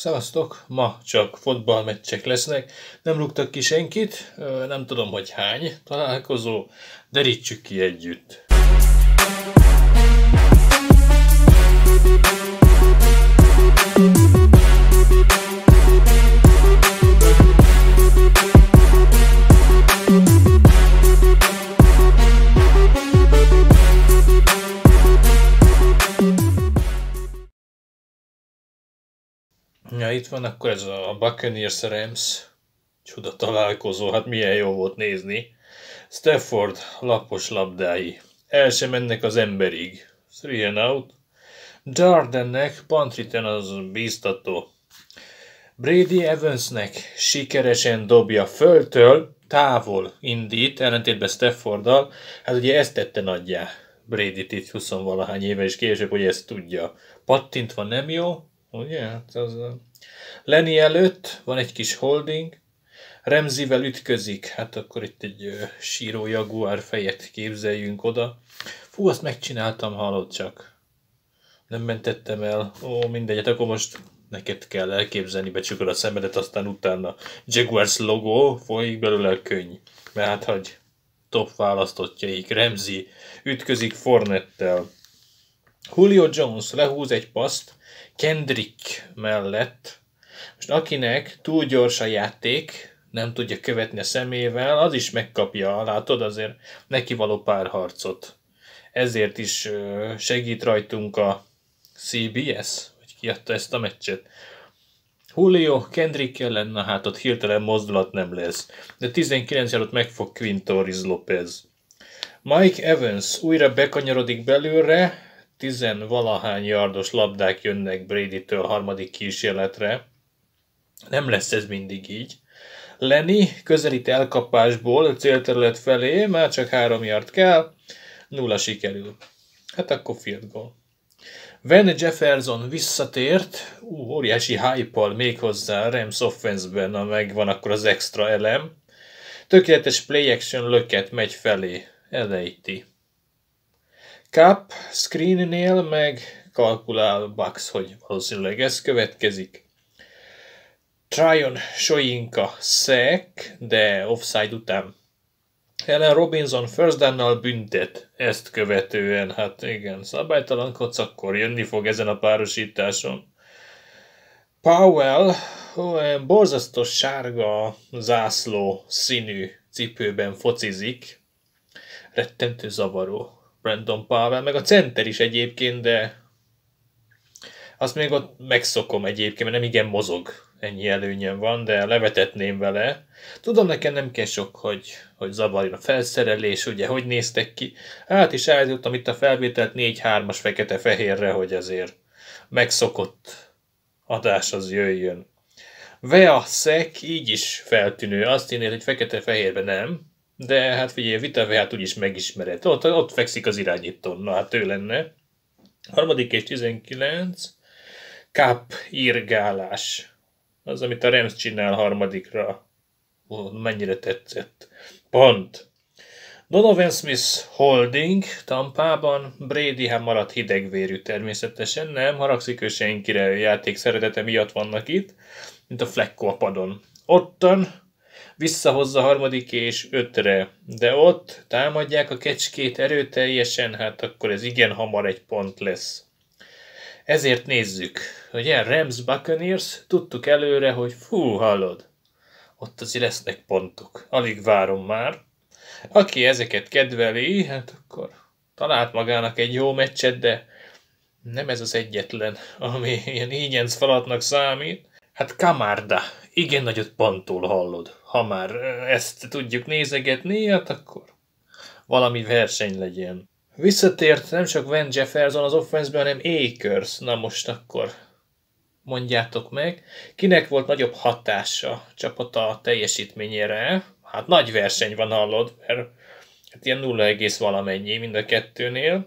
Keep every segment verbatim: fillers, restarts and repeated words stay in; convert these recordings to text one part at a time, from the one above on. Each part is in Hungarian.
Szevasztok! Ma csak fotballmeccsek lesznek, nem rúgtak ki senkit, nem tudom, hogy hány találkozó, derítsük ki együtt. Ja, itt van akkor ez a Buccaneers Rams csuda találkozó, hát milyen jó volt nézni. Stafford lapos labdái, el sem mennek az emberig, three and out. Dardennek punt return az bíztató. Brady Evansnek sikeresen dobja föltől, távol indít, ellentétben Stafforddal, hát ugye ezt tette nagyjá Bradyt itt huszonvalahány éve és később, hogy ezt tudja. Pattintva nem jó, ugye? Hát az... Lenny előtt van egy kis holding, Ramsey-vel ütközik, hát akkor itt egy ö, síró jaguár fejet képzeljünk oda. Fú, azt megcsináltam, hallod csak. Nem mentettem el. Ó, mindegy, akkor most neked kell elképzelni, becsukod a szemedet, aztán utána Jaguars logó, folyik belőle a könny. Mert hát, hogy top választottjaik, Ramsey ütközik Fournette-tel. Julio Jones lehúz egy paszt Kendrick mellett. Most akinek túl gyors a játék, nem tudja követni a szemével, az is megkapja, látod, azért neki való párharcot. Ezért is segít rajtunk a cé bé es, hogy kiadta ezt a meccset. Julio Kendrick ellen, na hát ott hirtelen mozdulat nem lesz, de tizenkilenc yardot megfog Quintorris Lopez. Mike Evans újra bekanyarodik belőle, tizenvalahány yardos labdák jönnek Brady-től harmadik kísérletre. Nem lesz ez mindig így. Lenny közelít elkapásból a célterület felé, már csak három yard kell, nulla sikerül. Hát akkor field goal. Van Jefferson visszatért, ú, óriási hype-al méghozzá a Rams offense-ben, ha megvan akkor az extra elem. Tökéletes play action löket megy felé, elejti. Cup screennél meg kalkulál Bucks, hogy valószínűleg ez következik. Tryon Soyinka sack, de offside után. Allen Robinson first down-nal büntet, ezt követően, hát igen, szabálytalankodsz, akkor jönni fog ezen a párosításon. Powell olyan borzasztó sárga zászló színű cipőben focizik, rettentő zavaró Brandon Powell, meg a center is egyébként, de azt még ott megszokom egyébként, mert nem igen mozog. Ennyi előnyem van, de levetetném vele. Tudom, nekem nem kell sok, hogy, hogy zavarjon a felszerelés, ugye, hogy néztek ki. Hát is állítottam itt a felvételt négy hármas fekete-fehérre, hogy azért megszokott adás az jöjjön. Vea Szek így is feltűnő. Azt hinnél, hogy fekete-fehérben nem, de hát figyelj, Vita Veát úgyis megismered. Ott, ott fekszik az irányítón, na hát ő lenne. Harmadik és tizenkilenc. Cup írgálás. Az, amit a Rams csinál harmadikra. Ó, mennyire tetszett. Pont. Donovan Smith holding Tampában. Brady hát maradt hidegvérű természetesen. Nem haragszik ő senkire, játék szeretete miatt vannak itt. Mint a Flacco a padon. Ottan visszahozza harmadik és ötre. De ott támadják a kecskét erőteljesen, hát akkor ez igen hamar egy pont lesz. Ezért nézzük, hogy ilyen Rams Buccaneers, tudtuk előre, hogy fú, hallod, ott azért lesznek pontok. Alig várom már. Aki ezeket kedveli, hát akkor talált magának egy jó meccset, de nem ez az egyetlen, ami ilyen ígyenc falatnak számít. Hát Camarda, igen nagyot pontol, hallod. Ha már ezt tudjuk nézegetni, hát akkor valami verseny legyen. Visszatért nem csak Van Jefferson az offense-ben, hanem Akers. Na most akkor mondjátok meg, kinek volt nagyobb hatása a csapata teljesítményére? Hát nagy verseny van, hallod, mert hát ilyen nulla egész valamennyi mind a kettőnél.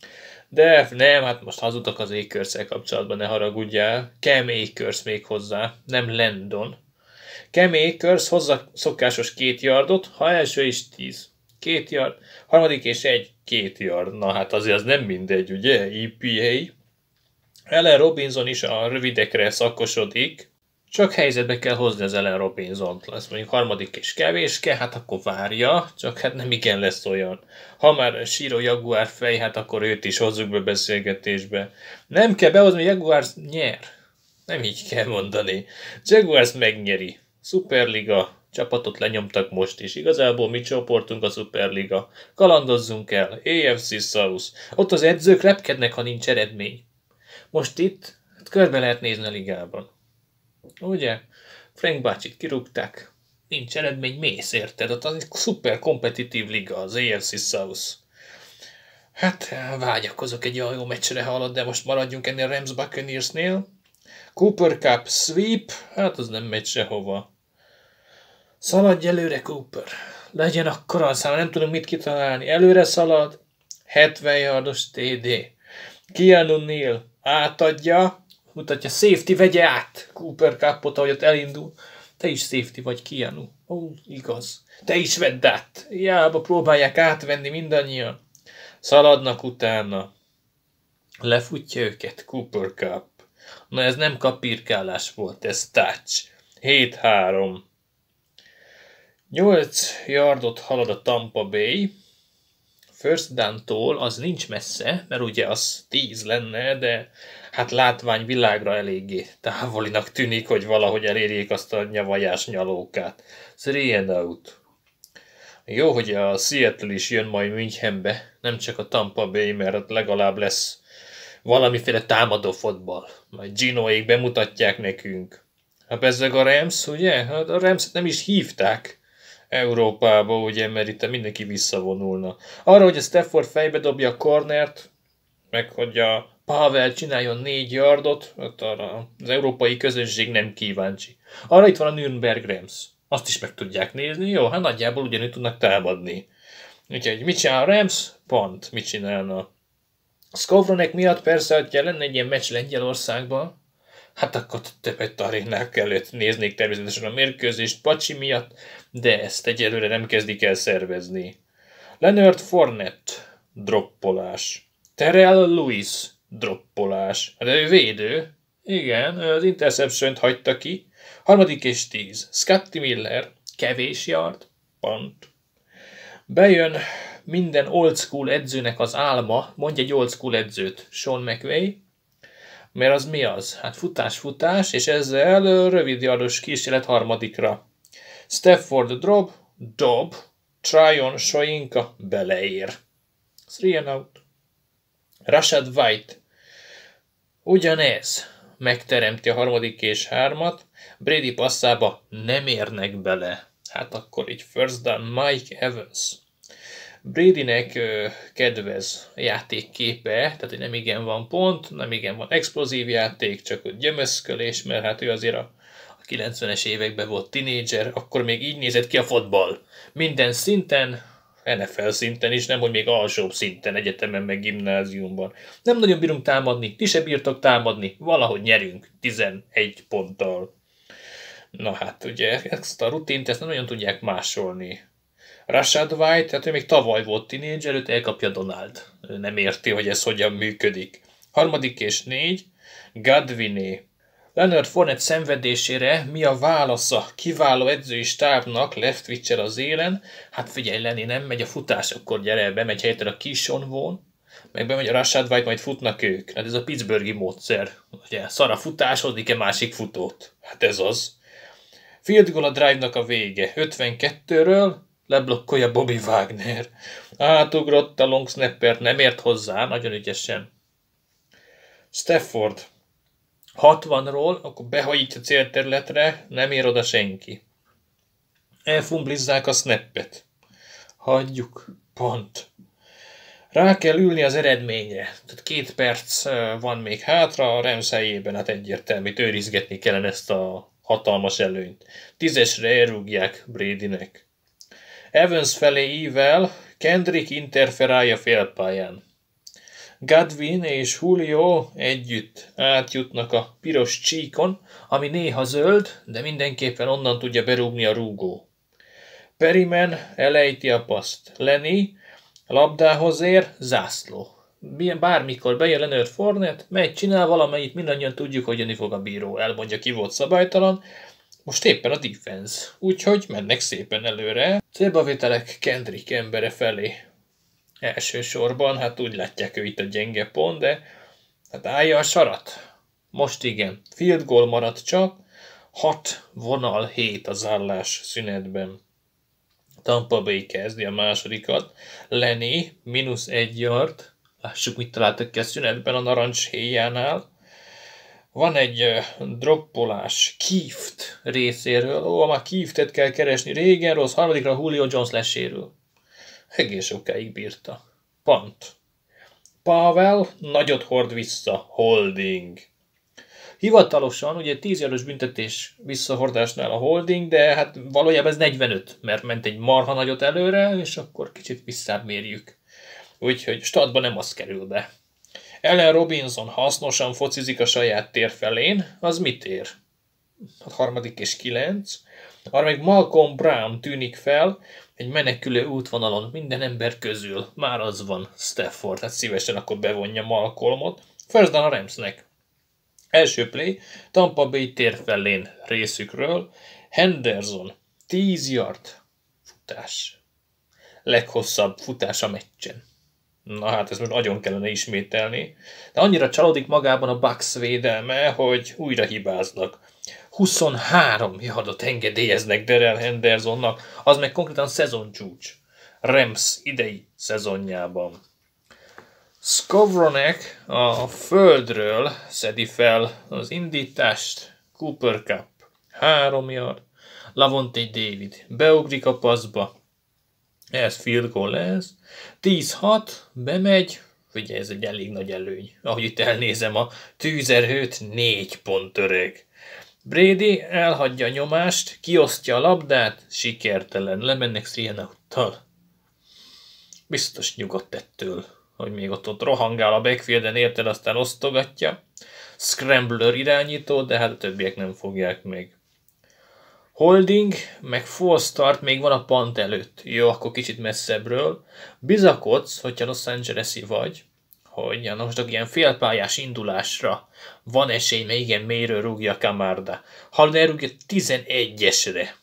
De nem, hát most hazudok az Akers-el kapcsolatban, ne haragudjál. Cam Akers még hozzá, nem Landon. Cam Akers hozza szokásos két yardot, ha első is tíz. Két yard, harmadik és egy, két yard. Na hát azért az nem mindegy, ugye? é pé á. Allen Robinson is a rövidekre szakosodik, csak helyzetbe kell hozni az Allen Robinsont. Lesz mondjuk harmadik és kevéske, hát akkor várja, csak hát nem igen lesz olyan. Ha már síró Jaguar fej, hát akkor őt is hozzuk be beszélgetésbe. Nem kell behozni, Jaguars nyer. Nem így kell mondani. Jaguars megnyeri. Superliga. Csapatot lenyomtak most is. Igazából mi csoportunk a Superliga. Kalandozzunk el. á ef cé South. Ott az edzők repkednek, ha nincs eredmény. Most itt hát körbe lehet nézni a ligában. Ugye? Frank bácsit kirúgták. Nincs eredmény, mész, érted? Ott az egy szuper kompetitív liga, az á ef cé South. Hát vágyakozok egy olyan jó meccsre halad, de most maradjunk ennél a Rams Buccaneersnél. Cooper Cup sweep, hát az nem megy sehova. Szaladj előre, Cooper. Legyen akkor az, ha nem tudunk mit kitalálni. Előre szalad, hetven yardos té dé. Keanu Neal átadja, mutatja, safety, vegye át Cooper Cupot, ahogy ott elindul. Te is safety vagy, Keanu. Ó, igaz. Te is vedd át. Jába próbálják átvenni mindannyian. Szaladnak utána. Lefutja őket Cooper Cup. Na ez nem kapirkálás volt, ez touch. hét három. nyolc yardot halad a Tampa Bay. First down-tól az nincs messze, mert ugye az tíz lenne, de hát látványvilágra eléggé távolinak tűnik, hogy valahogy elérjék azt a nyavajás nyalókát. Three and out. Jó, hogy a Seattle is jön majd Münchenbe, nem csak a Tampa Bay, mert ott legalább lesz valamiféle támadó fotball. Majd Ginoék bemutatják nekünk. Hát bezzeg a Rams, ugye? Hát a Rams nem is hívták Európába, ugye, mert itt mindenki visszavonulna. Arra, hogy a Stafford fejbe dobja a cornert, meg hogy a Pavel csináljon négy yardot, hát arra az európai közönség nem kíváncsi. Arra itt van a Nürnberg Rams. Azt is meg tudják nézni, jó, hát nagyjából ugyanúgy tudnak támadni. Úgyhogy mit csinál a Rams? Pont. Mit csinálna? A Skowronek miatt persze, hogy lenne egy ilyen meccs Lengyelországban, hát akkor többet arénák előtt néznék természetesen a mérkőzést Pacsi miatt, de ezt egyelőre nem kezdik el szervezni. Leonard Fournette, droppolás. Terrell Lewis, droppolás. De ő védő. Igen, az interception-t hagyta ki. Harmadik és tíz. Scotty Miller, kevés yard, pont. Bejön minden old school edzőnek az álma, mondja egy old school edzőt, Sean McVay, mert az mi az? Hát futás-futás, és ezzel rövid yardos kísérlet harmadikra. Stafford drop, dob, Tryon Soyinka beleér. Three and out. Rashad White, ugyanez, megteremti a harmadik és hármat, Brady passzába nem érnek bele. Hát akkor így first down Mike Evans. Bradynek ö, kedvez játékképe, tehát hogy nem igen van pont, nem igen van explozív játék, csak ott gyömöszkölés, mert hát ő azért a, a kilencvenes években volt tinédzser, akkor még így nézett ki a fotball. Minden szinten, en ef el szinten is, nem hogy még alsóbb szinten, egyetemen meg gimnáziumban. Nem nagyon bírunk támadni, ti se bírtok támadni, valahogy nyerünk tizenegy ponttal. Na hát ugye ezt a rutint ezt nem nagyon tudják másolni. Rashad White, tehát ő még tavaly volt tínédzser, előtt elkapja Donald. Ő nem érti, hogy ez hogyan működik. Harmadik és négy, Godwiné. Leonard Fournette szenvedésére mi a válasza kiváló edzői stábnak Leftwich-el az élen? Hát figyelj, Lenny, nem megy a futás, akkor gyere, bemegy helyette a Keyshawn Vaughn, meg bemegy a Rashad White, majd futnak ők. Hát ez a pittsburghi módszer. Ugye, szar a futás, hozik-e másik futót? Hát ez az. Field goal a drive-nak a vége. ötvenkettőről leblokkolja Bobby Wagner. Átugrott a long snapper, nem ért hozzá, nagyon ügyesen. Stafford. hatvanról, akkor behajítja célterületre, nem ér oda senki. Elfumblizzák a snappet. Hagyjuk. Pont. Rá kell ülni az eredményre. Tehát két perc van még hátra, a Rams helyében, hát egyértelmű, őrizgetni kellene ezt a hatalmas előnyt. Tízesre elrúgják Bradynek. Evans felé ível, Kendrick interferálja félpályán. Godwin és Julio együtt átjutnak a piros csíkon, ami néha zöld, de mindenképpen onnan tudja berúgni a rúgó. Perryman elejti a paszt. Lenny labdához ér, zászló. bármikor bejön Leonard Fournette, megy, csinál valamelyik, mindannyian tudjuk, hogy jönni fog a bíró, elmondja, ki volt szabálytalan. Most éppen a defense, úgyhogy mennek szépen előre. Célbavételek Kendrick embere felé. Elsősorban, hát úgy látják, ő itt a gyenge pont, de hát állja a sarat. Most igen, field goal maradt csak, hat vonal, hét az állás szünetben. Tampa Bay kezdi a másodikat. Lenny, mínusz egy yard. Lássuk, mit találtak ki a szünetben a narancs héjánál. Van egy uh, droppolás Kieft részéről. Ó, már Kieftet kell keresni. Régen rossz, harmadikra Julio Jones lesérül. Egész sokáig bírta. Pont. Pavel nagyot hord vissza. Holding. Hivatalosan ugye tíz yardos büntetés visszahordásnál a holding, de hát valójában ez negyvenöt, mert ment egy marha nagyot előre, és akkor kicsit visszább mérjük. Úgyhogy statban nem az kerül be. Allen Robinson hasznosan focizik a saját tér felén, az mit ér? A harmadik és kilenc. Arra meg Malcolm Brown tűnik fel egy menekülő útvonalon minden ember közül. Már az van Stafford, hát szívesen akkor bevonja Malcolmot. First down a Ramsnek. Első play, Tampa Bay tér felén részükről. Henderson, tíz yard futás. Leghosszabb futás a meccsen. Na hát ezt most nagyon kellene ismételni. De annyira csalódik magában a Bucks védelme, hogy újra hibáznak. huszonhárom yardot engedélyeznek Darrell Hendersonnak, az meg konkrétan szezoncsúcs. Rams idei szezonjában. Skowronek a földről szedi fel az indítást. Cooper Cup három yard. Lavonte David beugrik a passzba. Ez field goal lesz. tíz hat, bemegy. Ugye ez egy elég nagy előny. Ahogy itt elnézem a tűzerőt, négy pont öreg. Brady elhagyja a nyomást, kiosztja a labdát, sikertelen, lemennek three and out-tal. Biztos nyugodt ettől, hogy még ott, ott rohangál a backfielden, érted, aztán osztogatja. Scrambler irányító, de hát a többiek nem fogják meg. Holding, meg full start még van a punt előtt. Jó, akkor kicsit messzebbről. Bizakodsz, hogyha Los Angeles-i vagy, hogy ja, most ilyen félpályás indulásra van esély, mert igen, mélyről rúgja Camarda. Ha elrúgja tizenegyesre.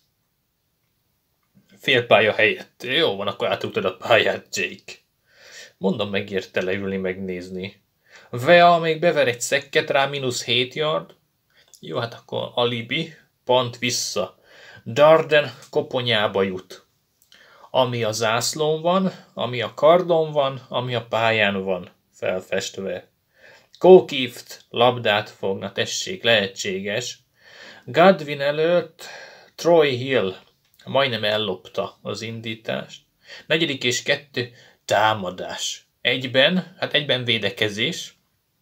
Félpálya helyett. Jó van, akkor átrúgtad a pályát, Jake. Mondom, megérte leülni, megnézni. Vea még bever egy szekket rá, mínusz hét yard. Jó, hát akkor alibi, pont vissza. Darden koponyába jut. Ami a zászlón van, ami a kardon van, ami a pályán van felfestve. Kókift labdát fogna, tessék, lehetséges. Godwin előtt Troy Hill majdnem ellopta az indítást. Negyedik és kettő, támadás. Egyben, hát egyben védekezés,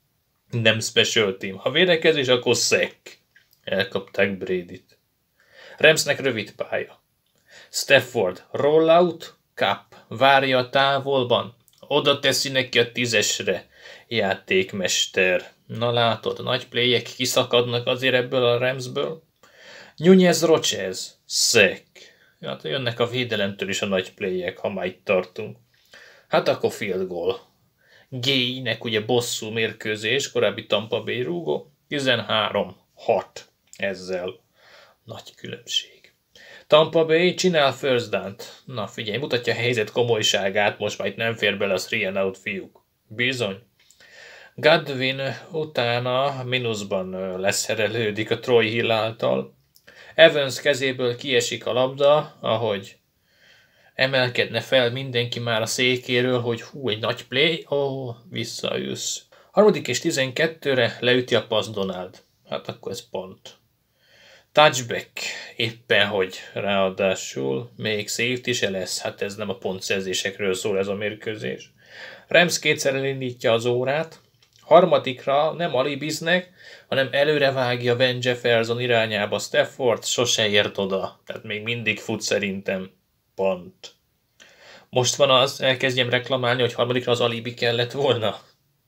nem special team. Ha védekezés, akkor sack. Elkapták Bradyt. Ramsnek rövid pálya. Stafford rollout, Cup várja a távolban, oda teszi neki a tízesre. Játékmester. Na látod, nagy playek kiszakadnak azért ebből a Ramsből. Nunez Rochez, sack. Hát jönnek a védelemtől is a nagy playek, ha már itt tartunk. Hát akkor field goal. Gaynek ugye bosszú mérkőzés, korábbi Tampa Bay rúgó. tizenhárom hat ezzel. Nagy különbség. Tampa Bay csinál first down-t. Na figyelj, mutatja a helyzet komolyságát, most már itt nem fér bele a three and out fiúk. Bizony. Godwin utána mínuszban leszerelődik a Troy Hill által. Evans kezéből kiesik a labda, ahogy emelkedne fel mindenki már a székéről, hogy hú, egy nagy play, ó, oh, visszaülsz. Harmadik és tizenkettőre leüti a passz Donald. Hát akkor ez pont. Touchback, éppen hogy ráadásul még safety se lesz, hát ez nem a pontszerzésekről szól ez a mérkőzés. Rams kétszer elindítja az órát, harmadikra nem alibiznek, hanem előrevágja Van Jefferson irányába. Stafford sose ért oda, tehát még mindig fut szerintem. Pont. Most van az, elkezdjem reklamálni, hogy harmadikra az alibi kellett volna.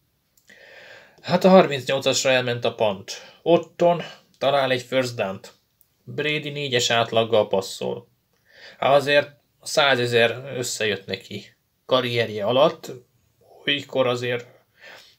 Hát a harmincnyolcasra elment a pont. Otton talál egy first down-t. Brady négyes átlaggal passzol. Hát azért százezer összejött neki karrierje alatt, olykor azért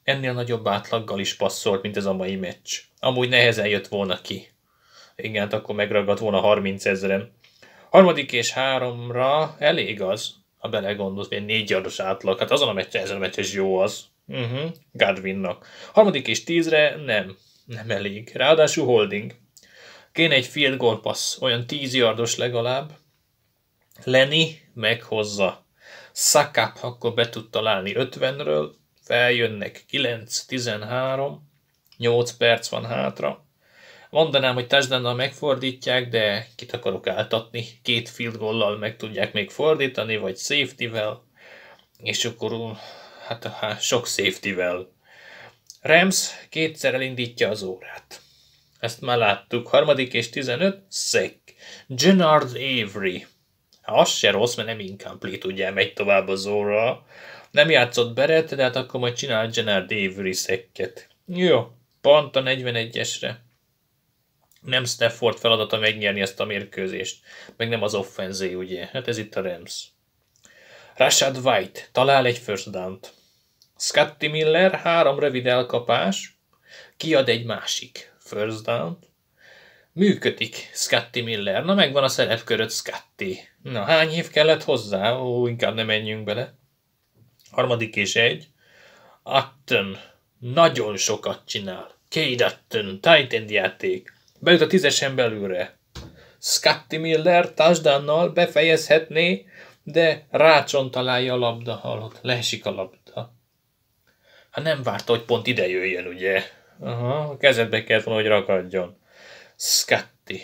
ennél nagyobb átlaggal is passzolt, mint ez a mai meccs. Amúgy nehezen jött volna ki. Igen, akkor megragadt volna harminc ezeren. Harmadik és háromra elég az, ha belegondolsz, hogy egy négy yardos átlag. Hát azon a meccsen, ezen a meccsen is jó az. Uh-huh. Godwinnak. Harmadik és tízre nem. Nem elég. Ráadásul holding. Kéne egy field goal pass, olyan tíz yardos legalább. Lenny meghozza. Sakap akkor be tud találni ötvenről. Feljönnek kilenc tizenhárom. nyolc perc van hátra. Mondanám, hogy touchdownnal megfordítják, de kit akarok áltatni. Két field goal-lal meg tudják még fordítani, vagy safety-vel. És akkor hát, hát sok safety-vel. Rams kétszer elindítja az órát. Ezt már láttuk. Harmadik és tizenöt, sack. Gennard Avery. Az se rossz, mert nem incomplete, ugye, megy tovább az óra. Nem játszott Beret, de hát akkor majd csinál Gennard Avery sacket. Jó, pont a negyvenegyesre. Nem Stafford feladata megnyerni ezt a mérkőzést. Meg nem az offenzé, ugye. Hát ez itt a Rams. Rashad White talál egy first down-t. Scotty Miller, három rövid elkapás. Kiad egy másik first down-t. Működik Scotty Miller. Na megvan a szerepköröd, Scotty. Na hány év kellett hozzá? Ó, inkább ne menjünk bele. Harmadik és egy. Upton nagyon sokat csinál. Cade Upton, tight end játék. Bejut a tízesen belülre. Scotty Miller touchdownnal befejezhetné, de rácson találja a labda, hallott, leesik a labda. Hát nem várta, hogy pont ide jöjjön, ugye? Aha, a kezedbe kellett volna, hogy rakadjon. Scotty.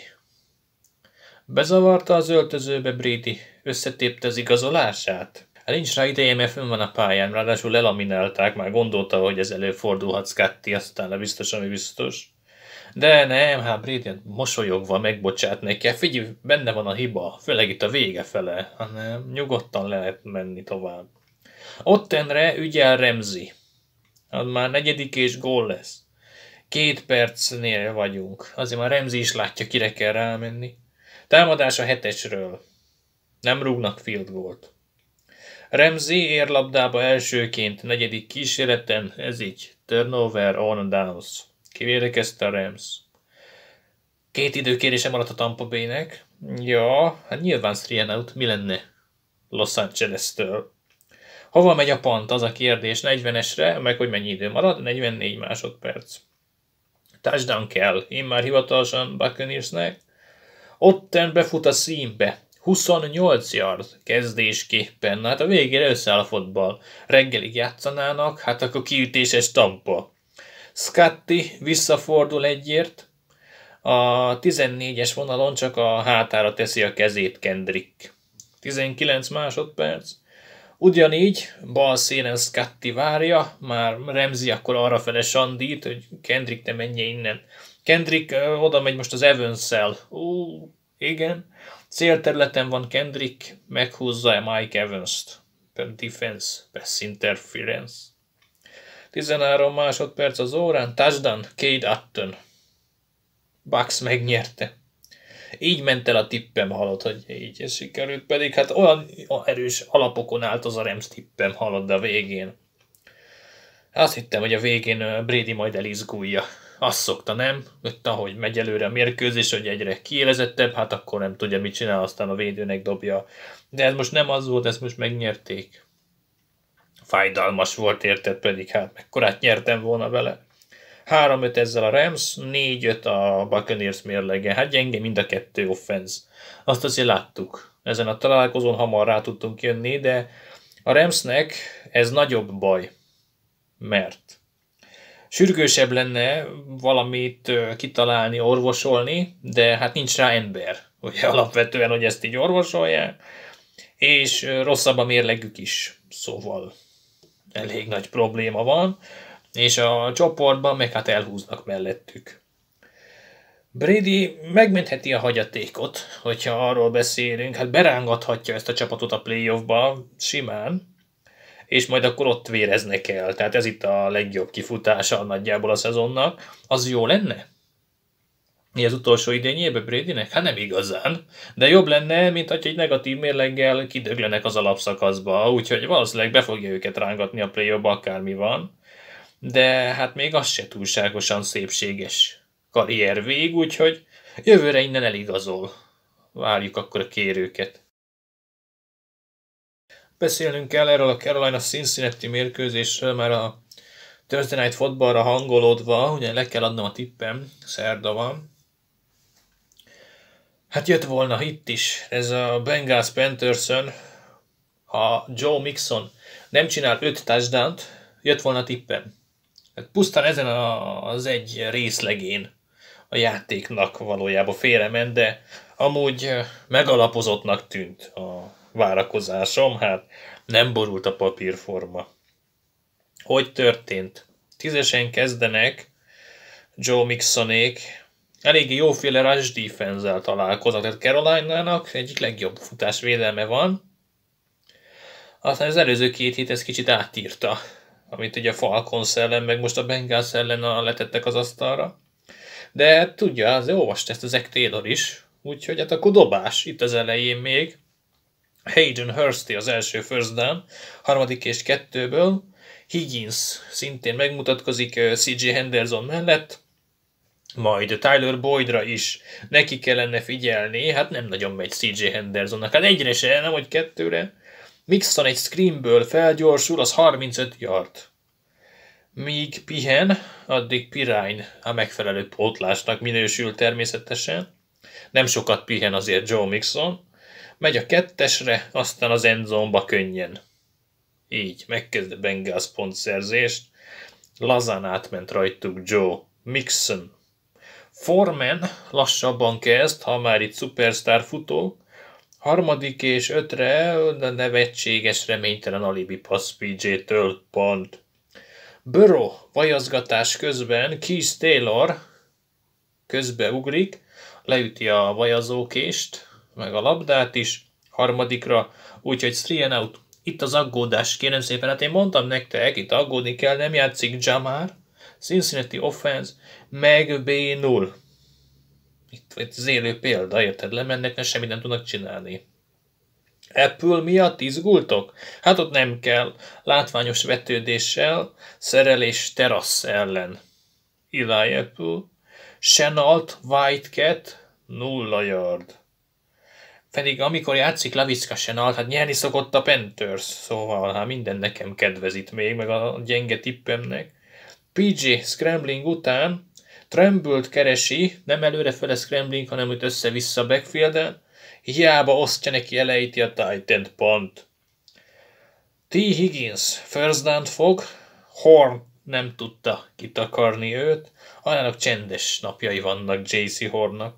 Bezavarta az öltözőbe Brady, összetépte az igazolását. Hát nincs rá ideje, mert fönn van a pályán, ráadásul lelaminálták, már gondolta, hogy ez előfordulhat Scotty, aztán biztos, ami biztos. De nem, hát Brady mosolyogva megbocsát neki. Figyelj, benne van a hiba, főleg itt a vége fele, hanem nyugodtan lehet menni tovább. Ottenre ügyel Ramsey. Az már negyedik és gól lesz. Két percnél vagyunk. Azért már Ramsey is látja, kire kell rámenni. Támadás a hetesről. Nem rúgnak field goalt. Ramsey ér labdába elsőként negyedik kísérleten, ez így. Turnover on downs. Kivédekezte a Rams. Két időkérése maradt a Tampa Bay-nek. Ja, hát nyilván three and out. Mi lenne Los Angeles-től? Hova megy a pont? Az a kérdés. negyvenesre, meg hogy mennyi idő marad? negyvennégy másodperc. Touchdown kell. Én már hivatalosan Buccaneersnek. Otten befut a színbe. huszonnyolc yard kezdésképpen. Na, hát a végére összeáll a fotball. Reggelig játszanának, hát akkor kiütéses Tampa. Scotty visszafordul egyért. A tizennégyes vonalon csak a hátára teszi a kezét Kendrick. tizenkilenc másodperc. Ugyanígy bal szélen Scotty várja, már Ramsey akkor arrafele sandít, hogy Kendrick te menje innen. Kendrick uh, oda megy most az Evans-szel. Ú, igen. Célterületen van Kendrick, meghúzza Mike Evans-t. Defense, pass interference. tizenhárom másodperc az órán, touchdown, Cade Upton. Bucks megnyerte. Így ment el a tippem, halott, hogy így ez sikerült, pedig hát olyan erős alapokon állt az a Rams tippem, halott, de a végén. Azt hittem, hogy a végén Brady majd elizgulja. Azt szokta, nem? Ott ahogy megy előre a mérkőzés, hogy egyre kiélezettebb, hát akkor nem tudja, mit csinál, aztán a védőnek dobja. De ez most nem az volt, ezt most megnyerték. Fájdalmas volt, érted, pedig hát mekkorát nyertem volna vele. három öt ezzel a Rams, négy öt a Buccaneers mérlege. Hát gyenge mind a kettő offense. Azt azért láttuk. Ezen a találkozón hamar rá tudtunk jönni, de a Ramsnek ez nagyobb baj. Mert sürgősebb lenne valamit kitalálni, orvosolni, de hát nincs rá ember. Ugye alapvetően, hogy ezt így orvosolják. És rosszabb a mérlegük is. Szóval elég nagy probléma van. És a csoportban meg hát elhúznak mellettük. Brady megmentheti a hagyatékot, hogyha arról beszélünk, hát berángathatja ezt a csapatot a playoffba simán, és majd akkor ott véreznek el. Tehát ez itt a legjobb kifutása nagyjából a szezonnak. Az jó lenne? Mi az utolsó idényében Bradynek? Hát nem igazán. De jobb lenne, mint hogy egy negatív mérleggel kidöglenek az alapszakaszba, úgyhogy valószínűleg be fogja őket rángatni a playoffba, akármi van. de hát még az se túlságosan szépséges karrier vég, úgyhogy jövőre innen eligazol. Várjuk akkor a kérőket. Beszélnünk kell erről a Carolina-Cincinnati mérkőzésről, mert a Thursday Night Footballra hangolódva, ugye le kell adnom a tippem, szerda van. Hát jött volna itt is, ez a Bengals Pantherson, ha Joe Mixon nem csinál öt touchdownt, jött volna a tippem. Hát pusztán ezen az egy részlegén a játéknak valójában félrement, de amúgy megalapozottnak tűnt a várakozásom, hát nem borult a papírforma. Hogy történt? Tízesen kezdenek Joe Mixonék, eléggé jóféle rush defense-zel találkoznak, tehát Carolina-nak egyik legjobb futásvédelme van. Aztán az előző két hét ez kicsit átírta, amit ugye a Falcons ellen, meg most a Bengals ellen letettek az asztalra. De tudja, azért olvast ezt a Zach Taylor is, úgyhogy hát akkor dobás itt az elején még. Hayden Hurst az első first down, harmadik és kettőből. Higgins szintén megmutatkozik cé jé Henderson mellett, majd Tyler Boydra is neki kellene figyelni, hát nem nagyon megy cé jé Hendersonnak, hát egyre se, nem hogy kettőre. Mixon egy screenből felgyorsul, az harmincöt yard. Míg pihen, addig Pirine a megfelelő pótlásnak minősül természetesen. Nem sokat pihen azért Joe Mixon. Megy a kettesre, aztán az endzone-ba könnyen. Így, megkezd a Bengals pontszerzést. Lazán átment rajtuk Joe Mixon. Foreman lassabban kezd, ha már itt szupersztár futó. Harmadik és ötre, de nevetséges, reménytelen alibi passz pé jé-től pont. Burrow vajazgatás közben Keith Taylor közbeugrik, leüti a vajazókést, meg a labdát is, harmadikra, úgyhogy three and out. Itt az aggódás, kérem szépen, hát én mondtam nektek, itt aggódni kell, nem játszik Jamar, Cincinnati offense, meg bé null. Itt, itt az élő példa, érted? Lemennek, mert semmit nem tudnak csinálni. Apple miatt izgultok? Hát ott nem kell. Látványos vetődéssel, szerelés terasz ellen. Eli Apple, Chenault, Whitecat, nulla yard. Pedig amikor játszik Laviska Chenault, hát nyerni szokott a Panthers, szóval hát minden nekem kedvezít még, meg a gyenge tippemnek. pé jé scrambling után Tremble-t keresi, nem előrefele scrambling, hanem úgy össze-vissza backfielden, hiába osztja neki, elejti a tight end pont. T. Higgins first down fog, Horn nem tudta kitakarni őt, olyanok csendes napjai vannak jé cé Hornnak.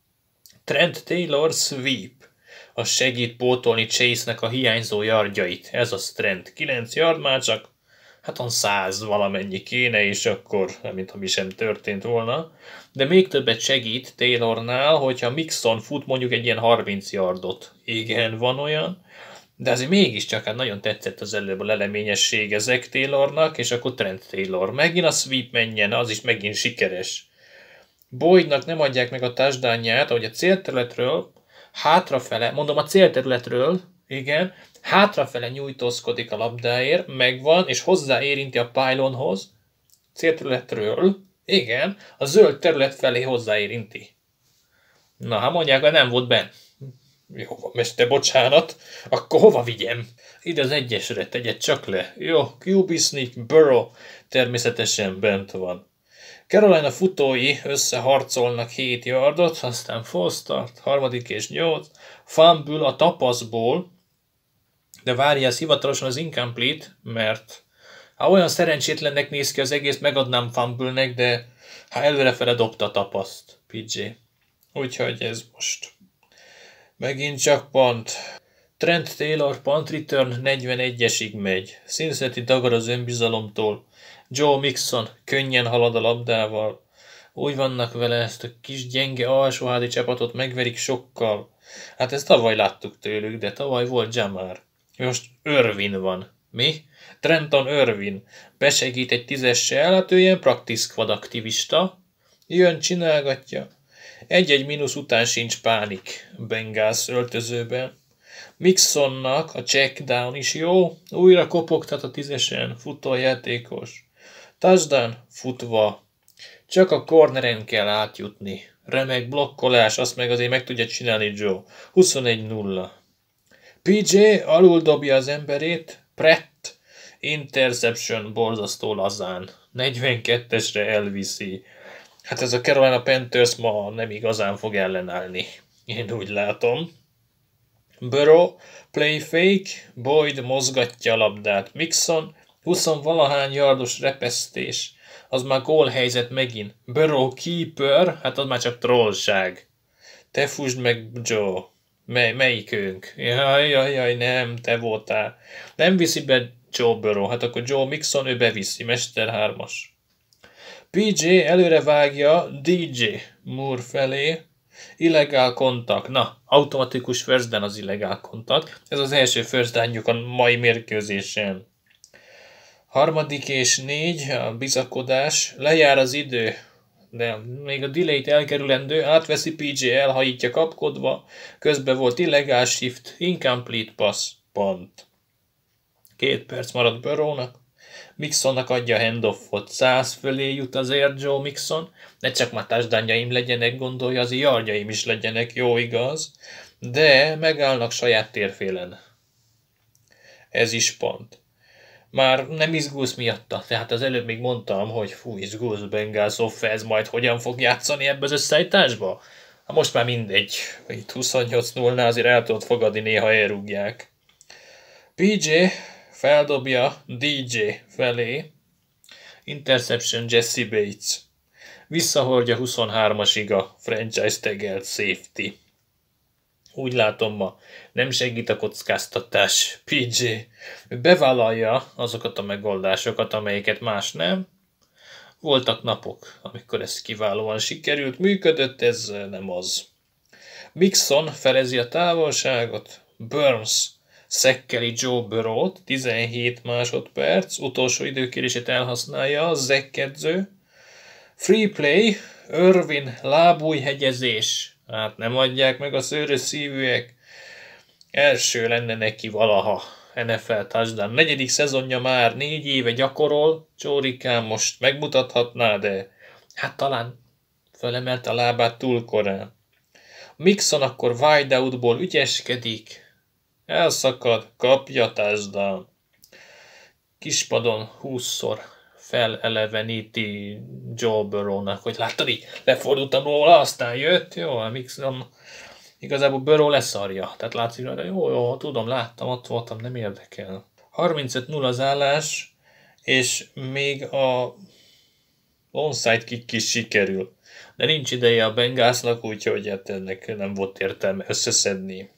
Trent Taylor sweep, az segít pótolni Chase-nek a hiányzó yardjait, ez az Trent, kilenc yard már csak, hát on száz valamennyi kéne, és akkor, mintha mi sem történt volna. De még többet segít Taylornál, hogyha Mixon fut mondjuk egy ilyen harminc yardot. Igen, van olyan. De azért mégiscsak hát nagyon tetszett az előbb a leleményessége Zach Taylornak, és akkor Trent Taylor. Megint a sweep menjen, az is megint sikeres. Boydnak nem adják meg a touchdownját, ahogy a célterületről hátrafele, mondom a célterületről, igen, hátrafele nyújtózkodik a labdáért, megvan, és hozzáérinti a pylonhoz, célterületről, igen, a zöld terület felé hozzáérinti. Na, ha mondják, hogy nem volt benn. Jó, mester, bocsánat, akkor hova vigyem? Ide az egyesre, tegyed csak le. Jó, Q B sneak, Burrow természetesen bent van. Carolina futói összeharcolnak hét yardot, aztán false start, harmadik és nyolc, fumble a tapaszból, de várja, ez hivatalosan az incomplete, mert ha olyan szerencsétlennek néz ki az egész, megadnám fumble-nek, de ha előrefele dobta a tapaszt, pé jé. Úgyhogy ez most megint csak pont. Trent Taylor punt return negyvenegyesig megy. Cincinnati dagad az önbizalomtól. Joe Mixon könnyen halad a labdával. Úgy vannak vele, ezt a kis gyenge alsóházi csapatot megverik sokkal. Hát ezt tavaly láttuk tőlük, de tavaly volt Jamar. Most Irvin van. Mi? Trenton Irvin. Besegít egy tízessel, hát ő ilyen practice squad aktivista. Jön, csinálgatja. Egy-egy mínusz után sincs pánik Bengals öltözőben. Mixonnak a check down is jó. Újra kopogtat a tízesen, futójátékos. Touchdown futva. Csak a corneren kell átjutni. Remek blokkolás, azt meg azért meg tudja csinálni Joe. huszonegy nulla. pé jé alul dobja az emberét. Pratt. Interception borzasztó lazán. negyvenkettesre elviszi. Hát ez a Carolina Panthers ma nem igazán fog ellenállni. Én úgy látom. Burrow, play fake, Boyd mozgatja a labdát. Mixon, húsz-valahány yardos repesztés. Az már gólhelyzet megint. Burrow keeper, hát az már csak trollság. Te fusd meg, Joe. Mely, melyikünk? Jaj, jaj, jaj, nem, te voltál. Nem viszi be Joe Burrow, hát akkor Joe Mixon, ő beviszi, Mester hármas. pé jé előre vágja dé jé Moore felé. Illegál kontakt. Na, automatikus first down az illegál kontakt. Ez az első first downjuk a mai mérkőzésen. Harmadik és négy, a bizakodás. Lejár az idő, de még a delay-t elkerülendő. Átveszi pé jé, elhajítja kapkodva. Közben volt illegál shift, incomplete pass, pont. Két perc maradt Burrownak. Mixonnak adja a handoffot. Száz fölé jut azért Joe Mixon. Ne csak már touchdownjaim legyenek, gondolja, az yardjaim is legyenek, jó igaz. De megállnak saját térfélen. Ez is pont. Már nem izgulsz miatta, tehát az előbb még mondtam, hogy fú, izgulsz Bengals offense, majd hogyan fog játszani ebbe az összeállításba? Hát most már mindegy. Itt huszonnyolc nullnál azért el tudod fogadni, néha elrúgják. pé jé feldobja dé jé felé. Interception Jesse Bates. Visszahordja huszonhármasig a franchise tagelt safety. Úgy látom ma, nem segít a kockáztatás. pé jé bevállalja azokat a megoldásokat, amelyeket más nem. Voltak napok, amikor ez kiválóan sikerült, működött, ez nem az. Mixon felezi a távolságot. Burns szekkeli Joe Burrow-t, tizenhét másodperc, utolsó időkérését elhasználja, Zach edző. Free play, Irvin lábújhegyezés. Hát nem adják meg a szőrös szívűek. Első lenne neki valaha en ef el touchdown. Negyedik szezonja már, négy éve gyakorol. Csórikán most megmutathatná, de hát talán fölemelt a lábát túl korán. Mixon akkor wideoutból ügyeskedik. Elszakad, kapja touchdown. Kispadon húszszor feleleveníti Joe Burrow-nak, hogy láttad így, lefordultam róla, aztán jött, jó, a Mixon igazából Burrow leszarja, tehát látszik, hogy jó, jó, tudom, láttam, ott voltam, nem érdekel. harmincöt nulla az állás, és még a onside kick is sikerül, de nincs ideje a Bengalsnak, úgyhogy hát ennek nem volt értelme összeszedni.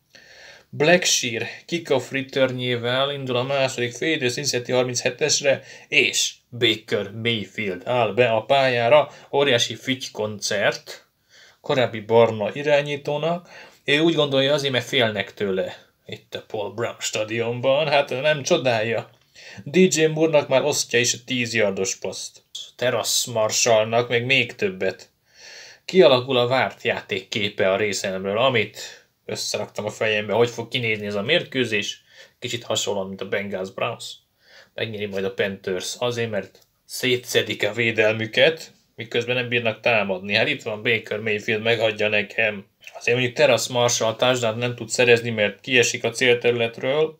Blackshear kickoff returnjével indul a második félidő Cincinnati harminchetesre, és Baker Mayfield áll be a pályára, óriási fügykoncert, korábbi barna irányítónak. Ő úgy gondolja azért, mert félnek tőle itt a Paul Brown stadionban, hát nem csodálja. dé jé Moore-nak már osztja is a tíz yardos paszt. Terrace Marshallnak meg még többet. Kialakul a várt játék képe a részemről, amit összeraktam a fejembe, hogy fog kinézni ez a mérkőzés. Kicsit hasonlóan, mint a Bengals Browns. Megnyeri majd a Panthers azért, mert szétszedik a védelmüket, miközben nem bírnak támadni. Hát itt van Baker Mayfield, megadja nekem. Azért mondjuk Terrace Marshall touchdown nem tud szerezni, mert kiesik a célterületről.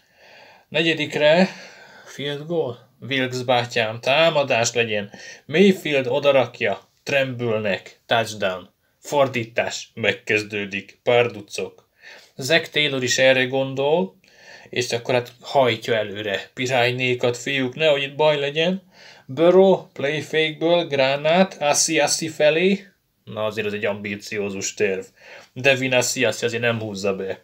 Negyedikre field goal. Wilkes bátyám, támadás legyen. Mayfield odarakja, Tremble-nek, touchdown. Fordítás, megkezdődik, párducok. Zach Taylor is erre gondol, és akkor hát hajtja előre. Piránynékat, fiúk, nehogy itt baj legyen. Burrow, play fake-ből, gránát, Asiasi felé. Na azért az egy ambíciózus terv. Devin Asiasi azért nem húzza be.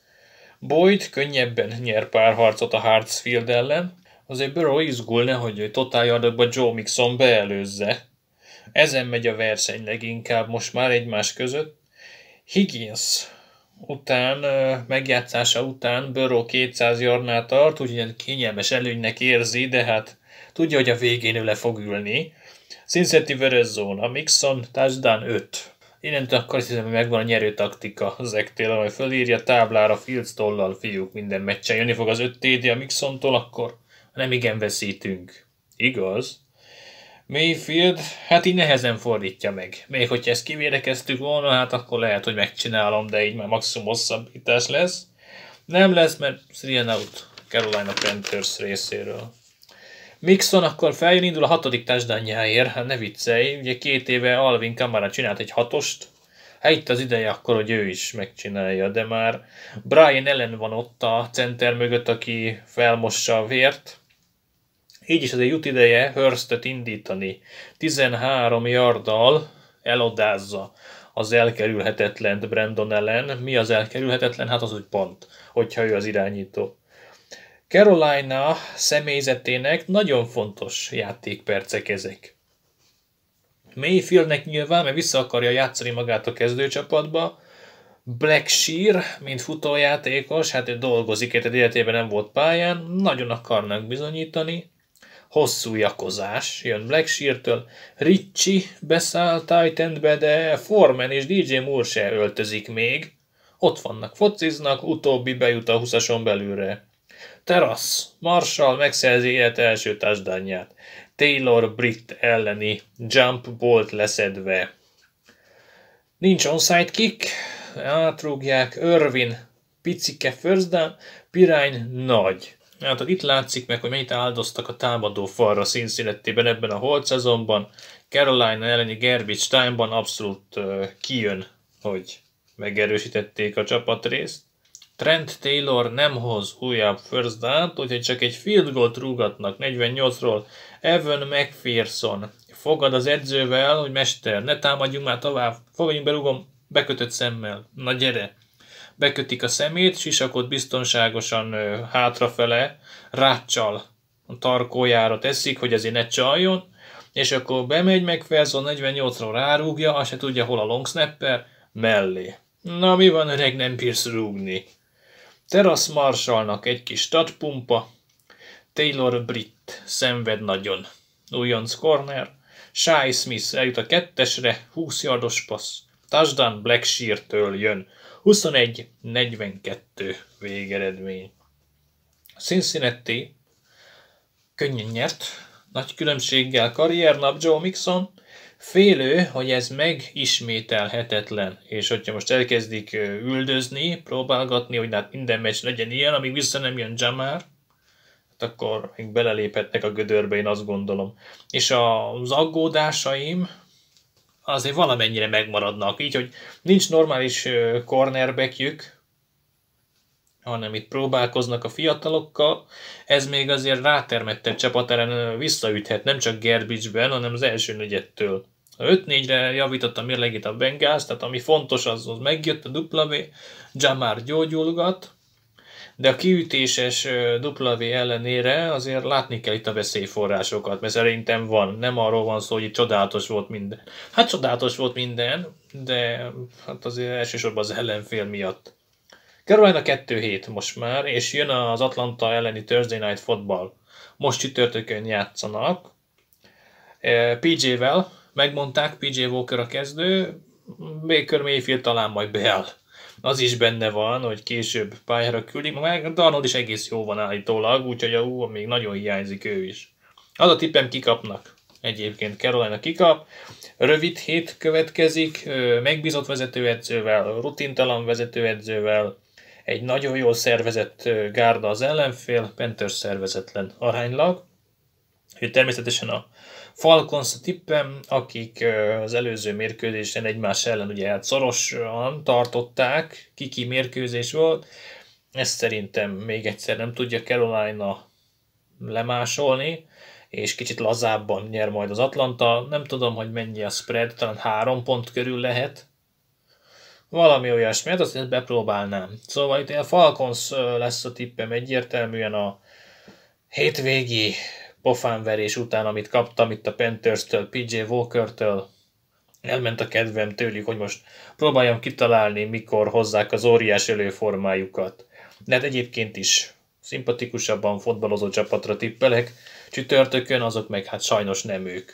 Boyd könnyebben nyer pár harcot a Hartsfield ellen. Azért Burrow izgulna, hogy totál yardokba Joe Mixon beelőzze. Ezen megy a verseny leginkább most már egymás között. Higgins után, megjátszása után Burrow kétszáz yardnál tart, úgyhogy kényelmes előnynek érzi, de hát tudja, hogy a végén ő le fog ülni. Cincinnati vörös zóna, Mixon, touchdown öt. Innentől akkor hiszem, hogy megvan a nyerő taktika. Zach Taylor majd fölírja táblára Fields tollal, fiúk, minden meccsen. Jönni fog az öt té dé a Mixontól, akkor nem igen veszítünk. Igaz? Mayfield, hát így nehezen fordítja meg. Még hogyha ezt kivédekeztük volna, hát akkor lehet, hogy megcsinálom, de így már maximum hosszabbítás lesz. Nem lesz, mert three and out Carolina Panthers részéről. Mixon akkor feljön, indul a hatodik touchdownjáért, hát ne viccelj, ugye két éve Alvin Kamara csinált egy hatost, hát itt az ideje akkor, hogy ő is megcsinálja, de már Brian Allen van ott a center mögött, aki felmossa a vért. Így is azért jut ideje Hurstot indítani. tizenhárom yarddal elodázza az elkerülhetetlent Brandon Allen. Mi az elkerülhetetlen? Hát az, hogy pont, hogyha ő az irányító. Carolina személyzetének nagyon fontos játékpercek ezek. Mayfieldnek nyilván, mert vissza akarja játszani magát a kezdőcsapatba. Blackshear, mint futójátékos, hát ő dolgozik, tehát életében nem volt pályán, nagyon akarnak bizonyítani. Hosszú jakozás jön Blackshear-től. Ritchie beszáll Titanbe, de Foreman és dé jé Moore se öltözik még. Ott vannak, fociznak, utóbbi bejut a húszason belülre. Terrace, Marshall megszerzi élet első touchdownját. Taylor Britt elleni jump bolt leszedve. Nincs onside kick, átrúgják, Irvin picike first down, Pirine nagy. Hát itt látszik meg, hogy mennyit áldoztak a támadó falra Cincinnati-ben ebben a holt szezonban. Carolina elleni garbage time-ban abszolút uh, kijön, hogy megerősítették a csapatrészt. Trent Taylor nem hoz újabb first down-t, úgyhogy csak egy field goalt rúgatnak negyvennyolcról. Evan McPherson fogad az edzővel, hogy mester, ne támadjunk már tovább, fogadjunk be, rúgom, bekötött szemmel, na gyere. Bekötik a szemét, sisakot biztonságosan ö, hátrafele, ráccsal a tarkójára teszik, hogy ezért ne csaljon, és akkor bemegy McPherson negyvennyolcról rárúgja, azt se tudja, hol a long snapper, mellé. Na mi van, öreg, nem bírsz rúgni. Terrace Marshallnak egy kis statpumpa, Taylor Britt szenved nagyon. Újonc corner, Shai Smith eljut a kettesre, húsz yardos passz. Touchdown Blackshear-től jön. huszonegy negyvenkettő végeredmény. Cincinnati könnyen nyert, nagy különbséggel karriernap Joe Mixon, félő, hogy ez megismételhetetlen, és hogyha most elkezdik üldözni, próbálgatni, hogy hát minden meccs legyen ilyen, amíg vissza nem jön Jamar, hát akkor még beleléphetnek a gödörbe, én azt gondolom. És az aggódásaim azért valamennyire megmaradnak, így, hogy nincs normális cornerbackjük, hanem itt próbálkoznak a fiatalokkal, ez még azért rátermettett csapat ellen visszaüthet, nem csak Garbage-ben, hanem az első negyedtől. A öt négyre javított a mérlegét a Bengals, tehát ami fontos, az, az megjött a W, Jamar gyógyulgat, de a kiütéses W ellenére azért látni kell itt a veszélyforrásokat, mert szerintem van, nem arról van szó, hogy itt csodálatos volt minden. Hát csodálatos volt minden, de hát azért elsősorban az ellenfél miatt. Carolina kettő hét most már, és jön az Atlanta elleni Thursday Night Football. Most csütörtökön játszanak. pé jé-vel megmondták, pé jé Walker a kezdő, Baker Mayfield talán majd Bell. Az is benne van, hogy később pályára küldik, meg Darnold is egész jó van állítólag, úgyhogy a ú, még nagyon hiányzik ő is. Az a tippem, kikapnak. Egyébként Carolina kikap. Rövid hét következik, megbízott vezetőedzővel, rutintalan vezetőedzővel, egy nagyon jól szervezett gárda az ellenfél, Panthers szervezetlen aránylag. Természetesen a Falcons a tippem, akik az előző mérkőzésen egymás ellen ugye hát szorosan tartották, kiki mérkőzés volt. Ezt szerintem még egyszer nem tudja Carolina lemásolni, és kicsit lazábban nyer majd az Atlanta. Nem tudom, hogy mennyi a spread, talán három pont körül lehet. Valami olyasmi, hát azt bepróbálnám. Szóval itt a Falcons lesz a tippem egyértelműen a hétvégi pofánverés után, amit kaptam itt a Panthers-től, pé jé Walker-től. Elment a kedvem tőlük, hogy most próbáljam kitalálni, mikor hozzák az óriás előformájukat. De hát egyébként is szimpatikusabban fotbalozó csapatra tippelek, csütörtökön azok meg hát sajnos nem ők.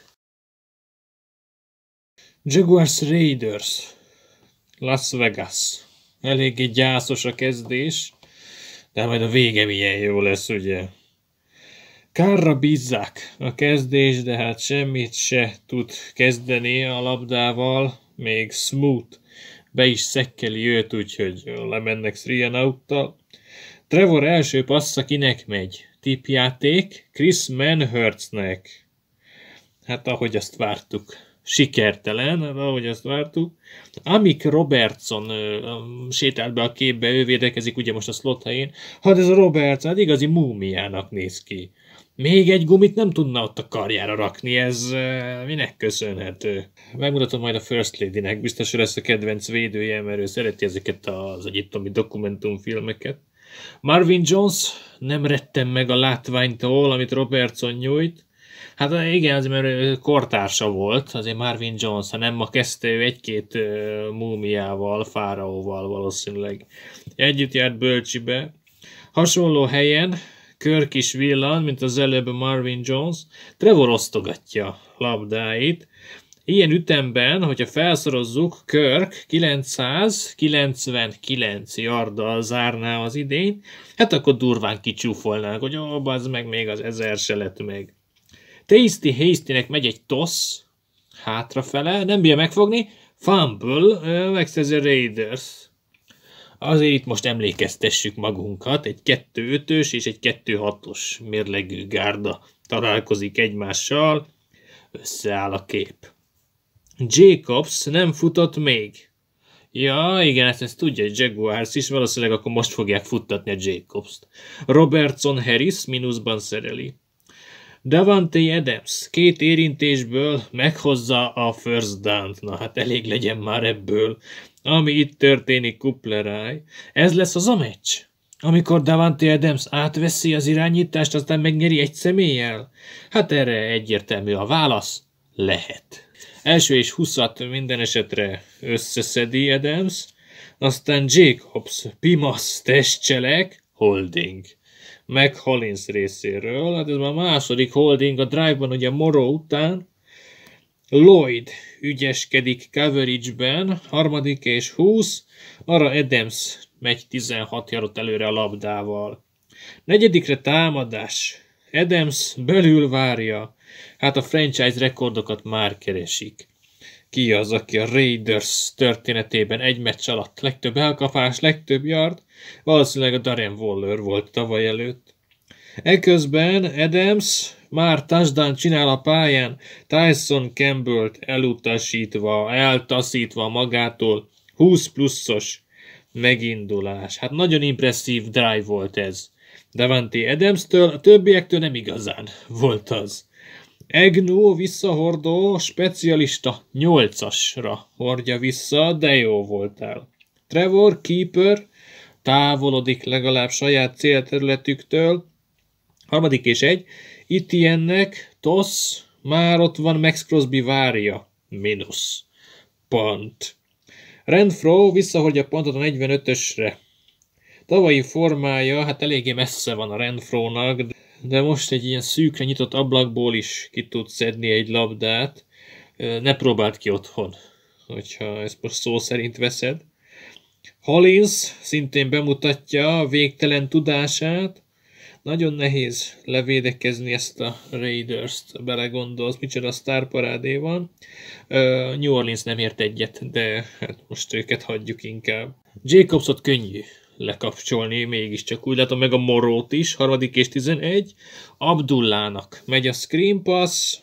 Jaguars Raiders, Las Vegas. Eléggé gyászos a kezdés, de majd a vége milyen jó lesz, ugye. Kárra bízzák a kezdés, de hát semmit se tud kezdeni a labdával, még Smooth be is szekkeli őt, úgyhogy lemennek three and out-tal. Trevor első passza kinek megy? Tippjáték Chris Manhertznek. Hát ahogy azt vártuk. Sikertelen, ahogy azt vártuk. Amik Robertson ö, ö, sétált be a képbe, ő védekezik ugye most a slot helyén. Hát ez a Robertson, hát igazi múmiának néz ki. Még egy gumit nem tudna ott a karjára rakni, ez uh, minek köszönhető? Megmutatom majd a First Lady-nek, biztos, hogy lesz a kedvenc védője, mert ő szereti ezeket az egyiptomi dokumentumfilmeket. Marvin Jones nem retten meg a látványtól, amit Robertson nyújt. Hát igen, azért mert kortársa volt, azért Marvin Jones, ha nem ma kezdte ő egy-két uh, múmiával, fáraóval valószínűleg. Együtt járt bölcsibe. Hasonló helyen Kirk is villan, mint az előbb Marvin Jones. Trevor osztogatja labdáit. Ilyen ütemben, hogyha felszorozzuk, Kirk kilencszázkilencvenkilenc yarddal zárná az idényt, hát akkor durván kicsúfolnánk, hogy ó, bazd meg, még az ezer se lett meg. Tasty Hastynek megy egy toss, hátrafele, nem bírja megfogni, fumble, megszerzi a Raiders. Azért itt most emlékeztessük magunkat, egy kettő ötös és egy kettő hatos mérlegű gárda találkozik egymással, összeáll a kép. Jacobs nem futott még. Ja, igen, ezt, ezt tudja egy Jaguars is, valószínűleg akkor most fogják futtatni a Jacobst. Robertson Harris mínuszban szereli. Davante Adams két érintésből meghozza a first down-t. Na hát elég legyen már ebből. Ami itt történik, kupleráj. Ez lesz az a meccs, amikor Davante Adams átveszi az irányítást, aztán megnyeri egy személlyel? Hát erre egyértelmű a válasz. Lehet. Első és huszat minden esetre összeszedi Adams, aztán Jacobs, Pimas, testcselek, holding. Meg Hollins részéről, hát ez már a második holding a drive-ban, ugye Morrow után. Lloyd ügyeskedik coverage-ben, harmadik és húsz, arra Adams megy tizenhat yardot előre a labdával. Negyedikre támadás, Adams belül várja, hát a franchise rekordokat már keresik. Ki az, aki a Raiders történetében egy meccs alatt legtöbb elkapás, legtöbb yard? Valószínűleg a Darren Waller volt tavaly előtt. Eközben Adams már touchdown csinál a pályán, Tyson Campbell-t elutasítva, eltaszítva magától, húsz pluszos megindulás. Hát nagyon impresszív drive volt ez. Davante Adams-től, a többiektől nem igazán volt az. Agnew visszahordó specialista nyolcasra hordja vissza, de jó voltál. Trevor Keeper távolodik legalább saját célterületüktől. Harmadik és egy. Etienne-nek toss, már ott van Max Crosby várja. Minusz. Pont. Renfro visszahordja pontot a negyvenötösre. Tavalyi formája, hát eléggé messze van a Renfrónak, de most egy ilyen szűkre nyitott ablakból is ki tud szedni egy labdát. Ne próbáld ki otthon, hogyha ezt most szó szerint veszed. Hollins szintén bemutatja a végtelen tudását. Nagyon nehéz levédekezni ezt a Raiders-t, belegondolsz, micsoda sztárparádé van. Uh, New Orleans nem ért egyet, de hát most őket hagyjuk inkább. Jacobsot könnyű lekapcsolni, mégiscsak úgy látom, meg a Morrót is, harmadik és tizenegy. Abdullának megy a screen pass,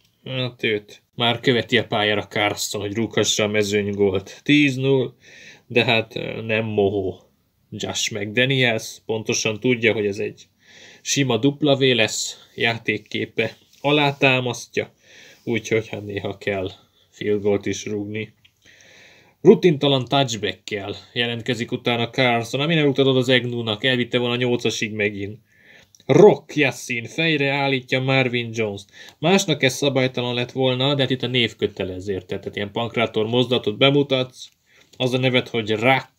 hát őt már követi a pályára Carson, hogy rúghassa a mezőnygólt. tíz null, de hát nem mohó. Josh McDaniels pontosan tudja, hogy ez egy sima dupla V lesz, játékképe alátámasztja, úgyhogy hát néha kell field goalt is rúgni. Rutintalan touchback-kel jelentkezik utána Carson, ami nem rúgtad oda az Agnew-nak, elvitte volna nyolcasig megint. Rock Yassin fejre állítja Marvin Jones-t. Másnak ez szabálytalan lett volna, de hát itt a név kötelező, tehát ilyen pankrátor mozdulatot bemutatsz, az a nevet, hogy Rack.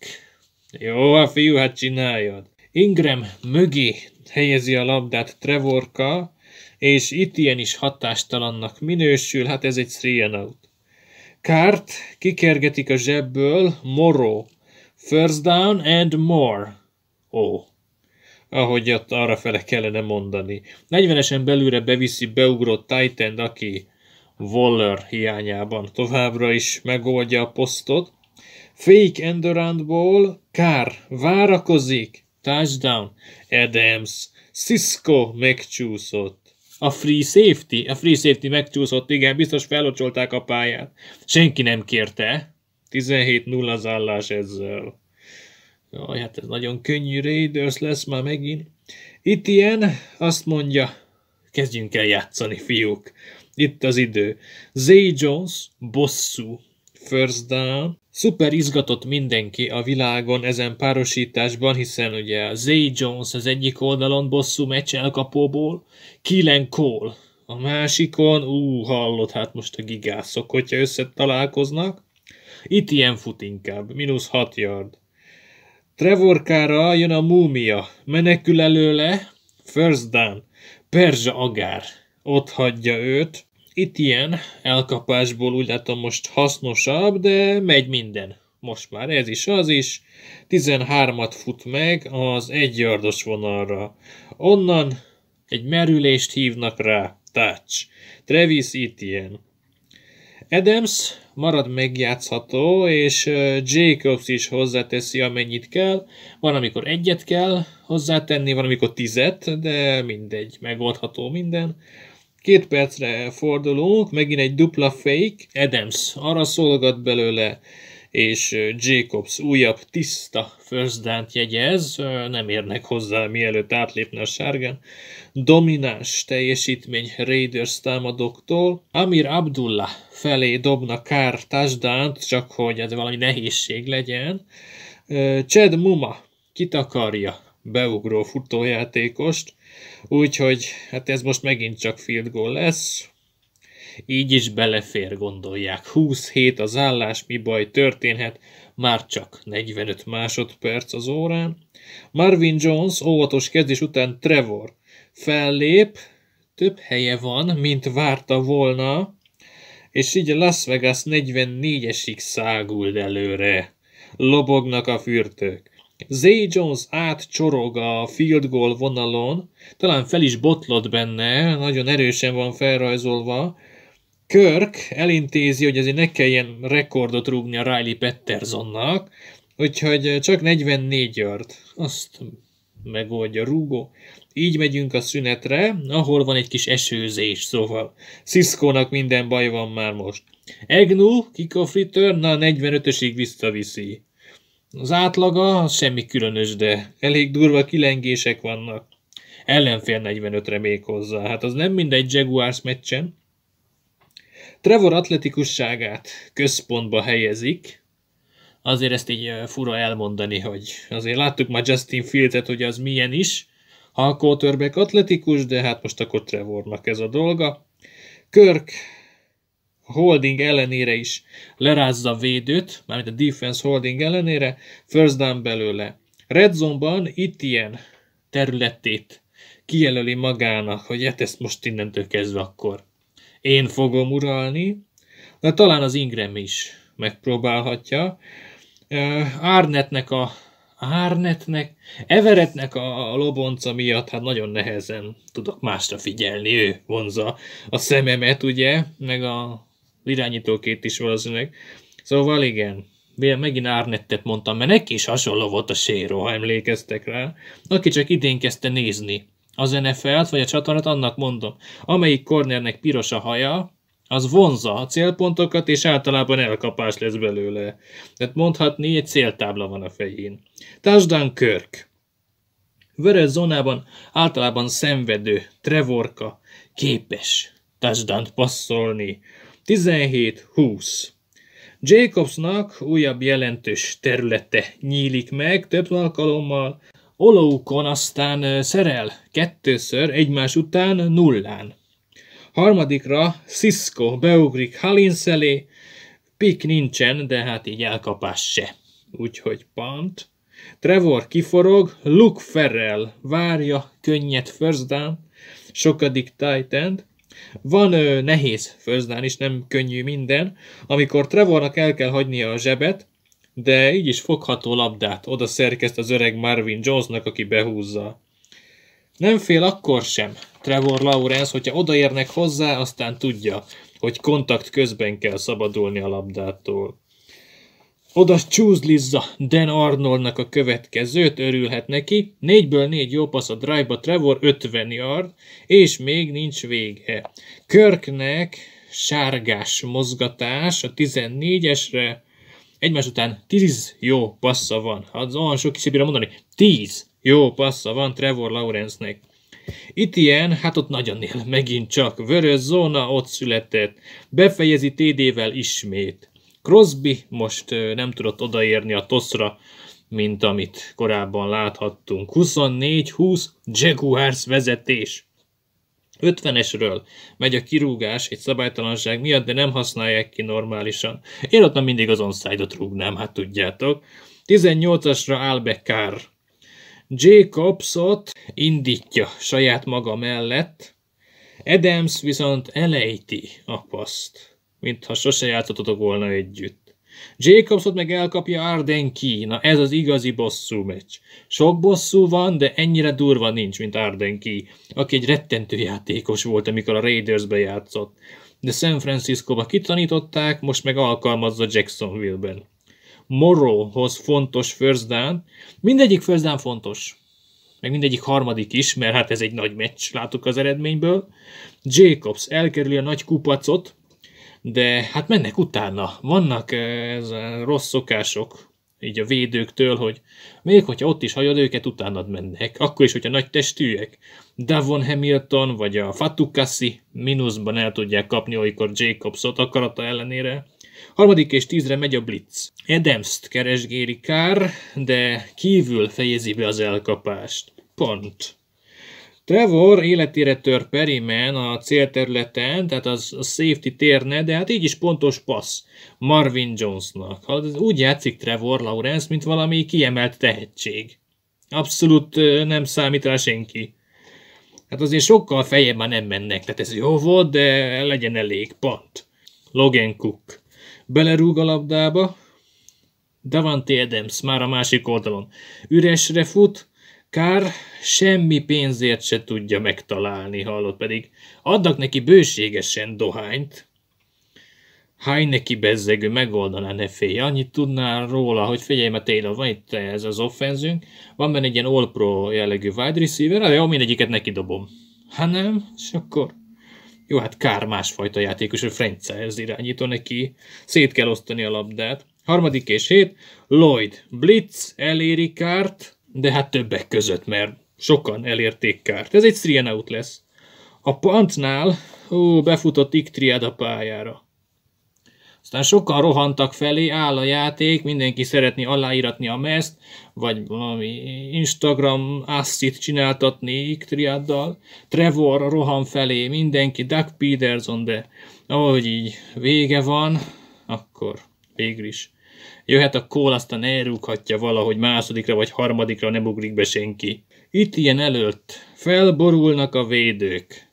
Jó, a fiú, hát csináljad. Ingram mögé helyezi a labdát Trevorka, és Etienne is hatástalannak minősül, hát ez egy three and out. Kárt kikergetik a zsebből, Morrow. First down and more. Ó. ahogy ott arrafele kellene mondani. negyvenesen belülre beviszi beugrott Titan, aki Waller hiányában továbbra is megoldja a posztot. Fake end-aroundból Carr várakozik. Touchdown. Adams. Cisco megcsúszott. A free safety? A free safety megcsúszott, igen, biztos fellocsolták a pályát. Senki nem kérte. tizenhét nulla az állás ezzel. Jaj, hát ez nagyon könnyű Raiders lesz már megint. Itt ilyen, azt mondja, kezdjünk el játszani, fiúk. Itt az idő. Zay Jones, bosszú. First down. Szuper izgatott mindenki a világon ezen párosításban, hiszen ugye Zay Jones az egyik oldalon bosszú meccs elkapóból, Keelan Cole a másikon, ú, hallott, hát most a gigászok, hogyha összetalálkoznak. Itt ilyen fut inkább, mínusz hat yard. Trevor Carra jön a múmia, menekül előle, first down, Perzsa Agár, ott hagyja őt. Itt ilyen elkapásból úgy látom most hasznosabb, de megy minden. Most már ez is, az is. tizenhármat fut meg az egyjardos vonalra. Onnan egy merülést hívnak rá. Touch. Travis Etienne. Adams marad megjátszható, és Jacobs is hozzáteszi, amennyit kell. Van, amikor egyet kell hozzátenni, van, amikor tizet, de mindegy, megoldható minden. Két percre fordulunk, megint egy dupla fake, Adams arra szolgat belőle, és Jacobs újabb tiszta first down-t jegyez, nem érnek hozzá, mielőtt átlépne a sárgán. Domináns teljesítmény Raiders támadóktól. Amir Abdullah felé dobna Carr touchdown-t, csak hogy ez valami nehézség legyen. Chad Muma kitakarja beugró futójátékost, úgyhogy hát ez most megint csak field goal lesz. Így is belefér, gondolják. huszonhét az állás, mi baj történhet, már csak negyvenöt másodperc az órán. Marvin Jones óvatos kezdés után Trevor fellép, több helye van, mint várta volna, és így a Las Vegas negyvennégyesig száguld előre. Lobognak a fürtők. Zay Jones átcsorog a field goal vonalon, talán fel is botlott benne, nagyon erősen van felrajzolva. Kirk elintézi, hogy azért ne kelljen rekordot rúgni a Riley Pattersonnak, úgyhogy csak negyvennégy yard, azt megoldja rúgó. Így megyünk a szünetre, ahol van egy kis esőzés, szóval Cisco-nak minden baj van már most. Agnew, kickoff return, na negyvenötösig visszaviszi. Az átlaga az semmi különös, de elég durva kilengések vannak. Ellenfél negyvenötre még hozzá, hát az nem mindegy Jaguars meccsen. Trevor atletikusságát központba helyezik. Azért ezt így fura elmondani, hogy azért láttuk már Justin Fields-et, hogy az milyen is. Ha a quarterback atletikus, de hát most akkor Trevornak ez a dolga. Kirk holding ellenére is lerázza a védőt, mármint a defense holding ellenére, first down belőle. Red zone-ban itt ilyen területét kijelöli magának, hogy hát ezt most innentől kezdve akkor én fogom uralni, de talán az Ingram is megpróbálhatja. Arnettnek a Arnettnek, Everettnek a lobonca miatt hát nagyon nehezen tudok másra figyelni, ő vonza a szememet, ugye, meg a irányítókét is valószínűleg. Szóval igen, megint Arnettet mondtam, mert neki is hasonló volt a séró, ha emlékeztek rá. Aki csak idén kezdte nézni az en ef el-t, vagy a csatornát, annak mondom, amelyik cornernek piros a haja, az vonza a célpontokat, és általában elkapás lesz belőle. Tehát mondhatni, egy céltábla van a fején. Touchdown Kirk. Vörös zónában általában szenvedő Trevorka képes touchdown-t passzolni. tizenhét húsz. Jacobsnak újabb jelentős területe nyílik meg több alkalommal. Oloukon aztán szerel kettőször egymás után nullán. Harmadikra Cisco beugrik Hollins elé, pick nincsen, de hát így elkapás se. Úgyhogy punt. Trevor kiforog, Luke Farrell várja könnyed first down, sokadik tight end. Van ö, nehéz first down is, nem könnyű minden, amikor Trevornak el kell hagynia a zsebet, de így is fogható labdát oda szerkeszt az öreg Marvin Jonesnak, aki behúzza. Nem fél akkor sem Trevor Lawrence, hogyha odaérnek hozzá, aztán tudja, hogy kontakt közben kell szabadulni a labdától. Oda csúzlizza Dan Arnoldnak a következőt, örülhet neki. négyből négy jó passz a drive-ba, Trevor ötven yard, és még nincs vége. Kirknek sárgás mozgatás a tizennégyesre, egymás után tíz jó passza van. Hát olyan sok is bírom mondani, tíz jó passza van Trevor Lawrence-nek. Etienne, hát ott nagyon él, megint csak vörös zóna, ott született, befejezi té dé-vel ismét. Crosby most nem tudott odaérni a toszra, mint amit korábban láthattunk. huszonnégy húsz Jaguars vezetés. ötvenesről megy a kirúgás egy szabálytalanság miatt, de nem használják ki normálisan. Én ott nem mindig az onside-ot rúgnám, hát tudjátok. tizennyolcasra áll be Carr. Jacobsot indítja saját maga mellett. Adams viszont elejti a paszt, mintha sose játszottatok volna együtt. Jacobsot meg elkapja Arden Key. Na ez az igazi bosszú meccs. Sok bosszú van, de ennyire durva nincs, mint Arden Key, aki egy rettentő játékos volt, amikor a Raidersbe játszott. De San Franciscoba kitanították, most meg alkalmazza Jacksonville-ben. Morrowhoz fontos first down. Mindegyik first down fontos. Meg mindegyik harmadik is, mert hát ez egy nagy meccs, látok az eredményből. Jacobs elkerüli a nagy kupacot, de hát mennek utána. Vannak ez a rossz szokások, így a védőktől, hogy még hogyha ott is hagyod őket, utánad mennek. Akkor is, hogyha nagy testűek. Davon Hamilton vagy a Fatukasi mínuszban el tudják kapni olykor Jacobsot akarata ellenére. Harmadik és tízre megy a blitz. Adams-t keresgéli Carr, de kívül fejezi be az elkapást. Pont. Trevor életére tör Perryman a célterületen, tehát az a safety térne, de hát így is pontos passz Marvin Jonesnak. Úgy játszik Trevor Lawrence, mint valami kiemelt tehetség. Abszolút nem számít rá senki. Hát azért sokkal feljebb már nem mennek, tehát ez jó volt, de legyen elég, pont. Logan Cook belerúg a labdába, Davante Adams már a másik oldalon üresre fut, Carr semmi pénzért se tudja megtalálni, hallott, pedig adnak neki bőségesen dohányt. Heineke bezzegő megoldaná, ne félj, annyit tudnál róla, hogy figyelj, mert Taylor, van itt ez az offenzünk, van benne egy ilyen all-pro jellegű wide receiver, de jó, mindegyiket neki dobom. Hát nem, és akkor... Jó, hát Carr másfajta játékos, hogy franchise irányító neki, szét kell osztani a labdát. Harmadik és hét, Lloyd blitz, eléri Carrt, de hát többek között, mert sokan elérték Carrt. Ez egy three and out lesz. A puntnál ó, befutott Iktriad a pályára. Aztán sokan rohantak felé, áll a játék, mindenki szeretné aláíratni a mezt, vagy valami Instagram assit csináltatni Iktriaddal. Trevor rohan felé, mindenki, Doug Peterson, de ahogy így vége van, akkor végül is jöhet a call, aztán elrúghatja valahogy másodikra vagy harmadikra, nem ugrik be senki. Itt ilyen előtt felborulnak a védők.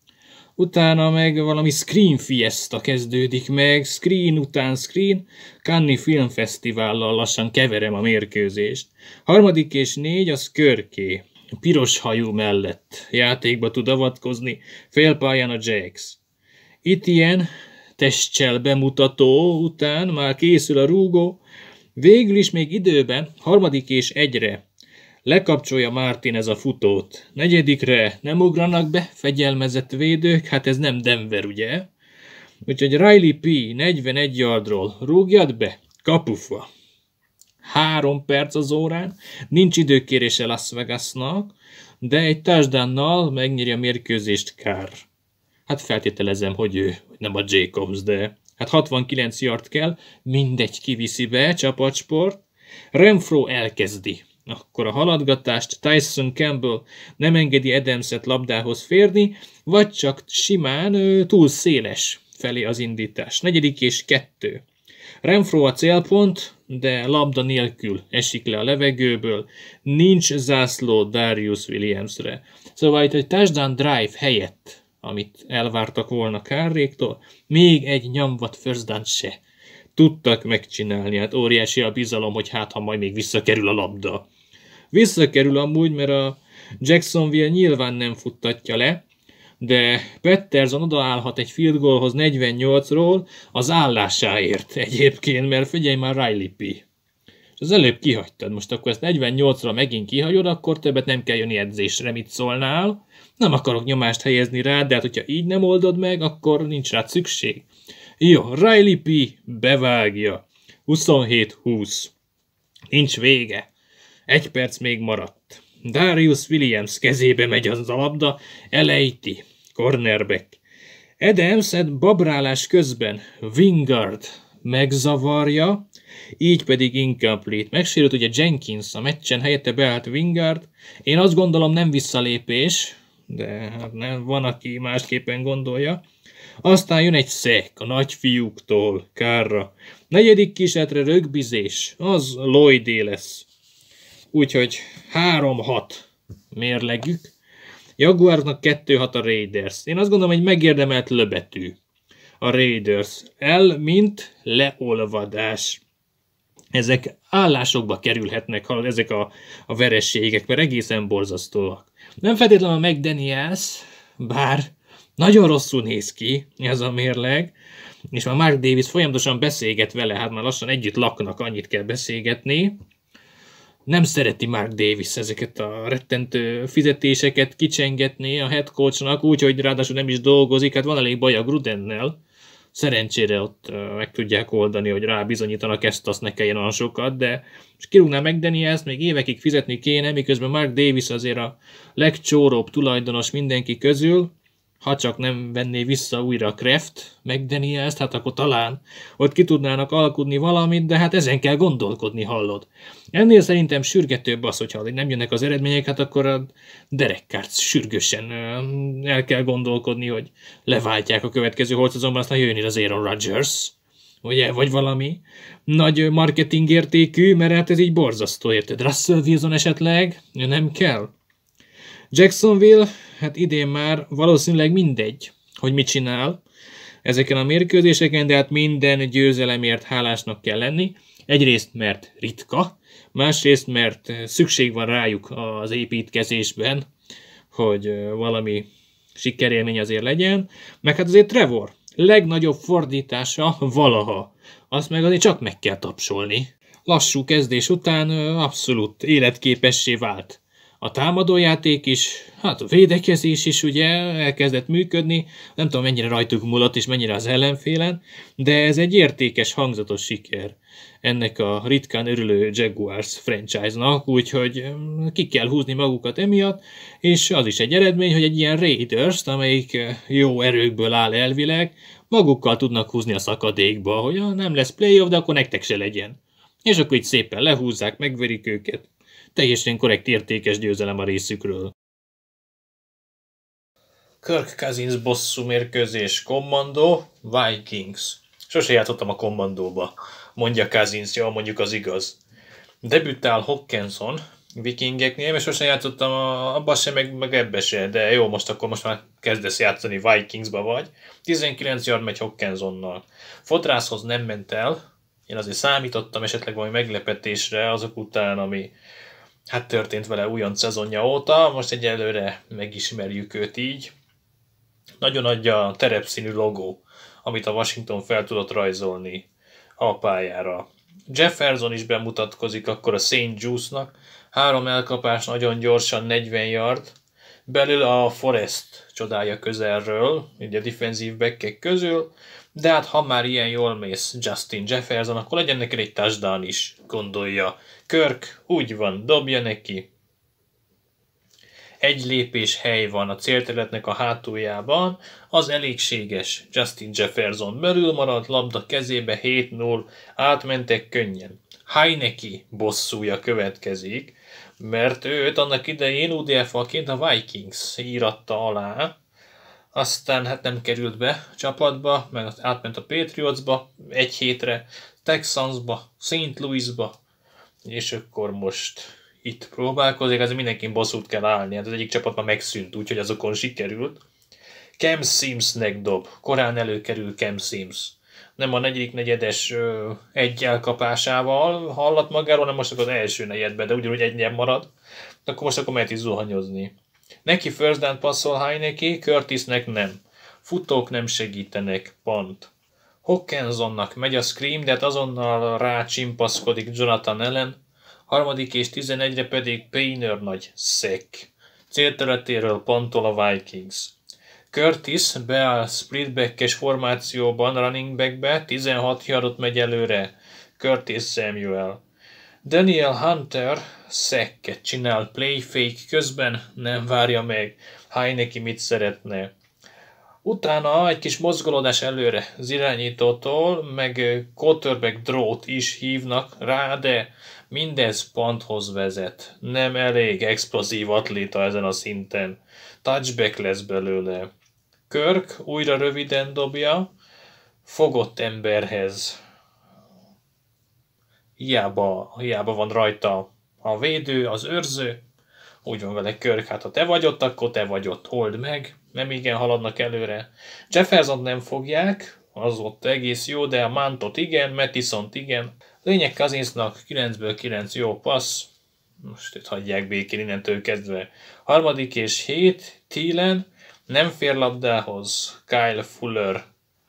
Utána meg valami Screen Fiesta kezdődik meg, screen után screen, Cannes Filmfesztivállal lassan keverem a mérkőzést. Harmadik és négy az Körké, piros hajú mellett játékba tud avatkozni, félpályán a Jax. Itt ilyen testcsel bemutató után már készül a rúgó, végül is még időben, harmadik és egyre lekapcsolja Martinez a futót. Negyedikre nem ugranak be fegyelmezett védők, hát ez nem Denver, ugye? Úgyhogy Riley P. negyvenegy yardról rúgjad be, kapufa. Három perc az órán, nincs időkérése Las Vegasnak, de egy touchdownnal megnyeri a mérkőzést Carr. Hát feltételezem, hogy ő, nem a Jacobs, de hát hatvankilenc yard kell, mindegy kiviszi be, csapatsport. Renfro elkezdi akkor a haladgatást, Tyson Campbell nem engedi Adamset labdához férni, vagy csak simán ő, túl széles felé az indítás. Negyedik és kettő. Renfro a célpont, de labda nélkül esik le a levegőből, nincs zászló Darius Williamsre. Szóval itt egy touchdown drive helyett, amit elvártak volna Carréktól, még egy nyomvat first down se tudtak megcsinálni. Hát óriási a bizalom, hogy hát ha majd még visszakerül a labda. Visszakerül amúgy, mert a Jacksonville nyilván nem futtatja le, de Patterson odaállhat egy field goalhoz negyvennyolcról az állásáért egyébként, mert figyelj már Riley P. És az előbb kihagytad, most akkor ezt negyvennyolcra megint kihagyod, akkor többet nem kell jönni edzésre, mit szólnál. Nem akarok nyomást helyezni rád, de hát hogyha így nem oldod meg, akkor nincs rá szükség. Jó, Riley P. bevágja. huszonhét húsz. Nincs vége. Egy perc még maradt. Darius Williams kezébe megy az a labda, elejti. Cornerback. Adams-et babrálás közben Wingard megzavarja, így pedig incomplete. Megsérült ugye Jenkins a meccsen, helyette beállt Wingard. Én azt gondolom nem visszalépés, de hát nem, van, aki másképpen gondolja. Aztán jön egy szek a nagyfiúktól, Kárra. Negyedik kísérletre rögbizés, az Lloydé lesz. Úgyhogy három hat mérlegük. Jaguarsnak kettő hat a Raiders. Én azt gondolom, hogy megérdemelt löbetű a Raiders. El, mint leolvadás. Ezek állásokba kerülhetnek, ha ezek a, a vereségek, mert egészen borzasztóak. Nem feltétlenül a McDaniels, bár nagyon rosszul néz ki ez a mérleg, és már Mark Davis folyamatosan beszélget vele, hát már lassan együtt laknak, annyit kell beszélgetni. Nem szereti Mark Davis ezeket a rettentő fizetéseket kicsengetni a head coachnak, úgyhogy ráadásul nem is dolgozik, hát van elég baj a Grudennel. Szerencsére ott meg tudják oldani, hogy rábizonyítanak ezt, azt ne kelljen olyan sokat, de és kirúgná McDaniels, még évekig fizetni kéne, miközben Mark Davis azért a legcsóróbb tulajdonos mindenki közül, ha csak nem venné vissza újra a Kraft McDaniels-t, hát akkor talán ott ki tudnának alkudni valamit, de hát ezen kell gondolkodni, hallod. Ennél szerintem sürgetőbb az, hogyha nem jönnek az eredmények, hát akkor a Derek Carr sürgősen el kell gondolkodni, hogy leváltják a következő holcazonban, aztán jöjjön az Aaron Rodgers, ugye, vagy valami nagy marketing értékű, mert hát ez így borzasztó, érted? Russell Wilson esetleg, nem kell. Jacksonville, hát idén már valószínűleg mindegy, hogy mit csinál ezeken a mérkőzéseken, de hát minden győzelemért hálásnak kell lenni. Egyrészt, mert ritka, másrészt, mert szükség van rájuk az építkezésben, hogy valami sikerélmény azért legyen, meg hát azért Trevor legnagyobb fordítása valaha. Azt meg azért csak meg kell tapsolni. Lassú kezdés után abszolút életképessé vált. A támadójáték is, hát a védekezés is ugye elkezdett működni, nem tudom mennyire rajtuk múlott és mennyire az ellenfélen, de ez egy értékes, hangzatos siker ennek a ritkán örülő Jaguars franchise-nak, úgyhogy ki kell húzni magukat emiatt, és az is egy eredmény, hogy egy ilyen Raiders-t, amelyik jó erőkből áll elvileg, magukkal tudnak húzni a szakadékba, hogy nem lesz playoff, de akkor nektek se legyen. És akkor így szépen lehúzzák, megverik őket. Teljesen korrekt, értékes győzelem a részükről. Kirk Cousins bosszú mérkőzés, Commando, Vikings. Sose játszottam a Commandóba, mondja Cousins, jó, mondjuk az igaz. Debütál Hawkinson Vikingeknél, és sose játszottam abba se, meg, meg ebbe se, de jó, most akkor most már kezdesz játszani, Vikingsba vagy. tizenkilenc yard megy Hawkinsonnal. Fodrászhoz nem ment el, én azért számítottam esetleg valami meglepetésre azok után, ami hát történt vele újonc szezonja óta, most egyelőre megismerjük őt így. Nagyon adja a terepszínű logó, amit a Washington fel tudott rajzolni a pályára. Jefferson is bemutatkozik akkor a Saint Juice-nak, három elkapás nagyon gyorsan, negyven yard, belül a Forest csodálja közelről, ugye a defensív backek közül, de hát ha már ilyen jól mész Justin Jefferson, akkor legyen neked egy touchdown is, gondolja Kirk, úgy van, dobja neki. Egy lépés hely van a célterületnek a hátuljában, az elégséges. Justin Jefferson belül maradt, labda kezébe, hét null, átmentek könnyen. Heineke bosszúja következik, mert őt annak idején U D F A-ként a Vikings íratta alá, aztán hát nem került be a csapatba, meg átment a Patriotsba egy hétre, Texansba, Saint Louisba, és akkor most itt próbálkozik, azért mindenkin bosszút kell állni, hát az egyik csapat már megszűnt, úgyhogy azokon sikerült. Cam Simsnek dob, korán előkerül Cam Sims. nem a negyedik negyedes ö, egy elkapásával hallat magáról, hanem most akkor az első negyedben, de ugyanúgy egy nyelv marad, akkor most akkor mehet is zuhanyozni. Neki first down passzol Heineke, Curtisnek nem. Futók nem segítenek, pont. Hockensonnak megy a scream, de hát azonnal rácsimpaszkodik Jonathan Allen, harmadik és tizenegyre pedig Painter nagy szek. Célterületéről pontol a Vikings. Curtis beáll splitback-es formációban running backbe, tizenhat yardot megy előre. Curtis Samuel. Daniel Hunter szekket csinál play fake közben, nem várja meg Heineke mit szeretne. Utána egy kis mozgolódás előre az irányítótól, meg quarterback drawt is hívnak rá, de mindez ponthoz vezet. Nem elég explozív atléta ezen a szinten. Touchback lesz belőle. Kirk újra röviden dobja, fogott emberhez. Hiába, hiába van rajta a védő, az őrző. Úgy van vele Kirk, hát ha te vagy ott, akkor te vagy ott, old meg. Nem igen haladnak előre. Jeffersont nem fogják, az ott egész jó, de a Mantot igen, Mattisont igen. Lényeg Cousinsnak kilencből kilenc jó passz. Most itt hagyják békén innentől kezdve. Harmadik és hét, Thielen nem fér labdához. Kyle Fuller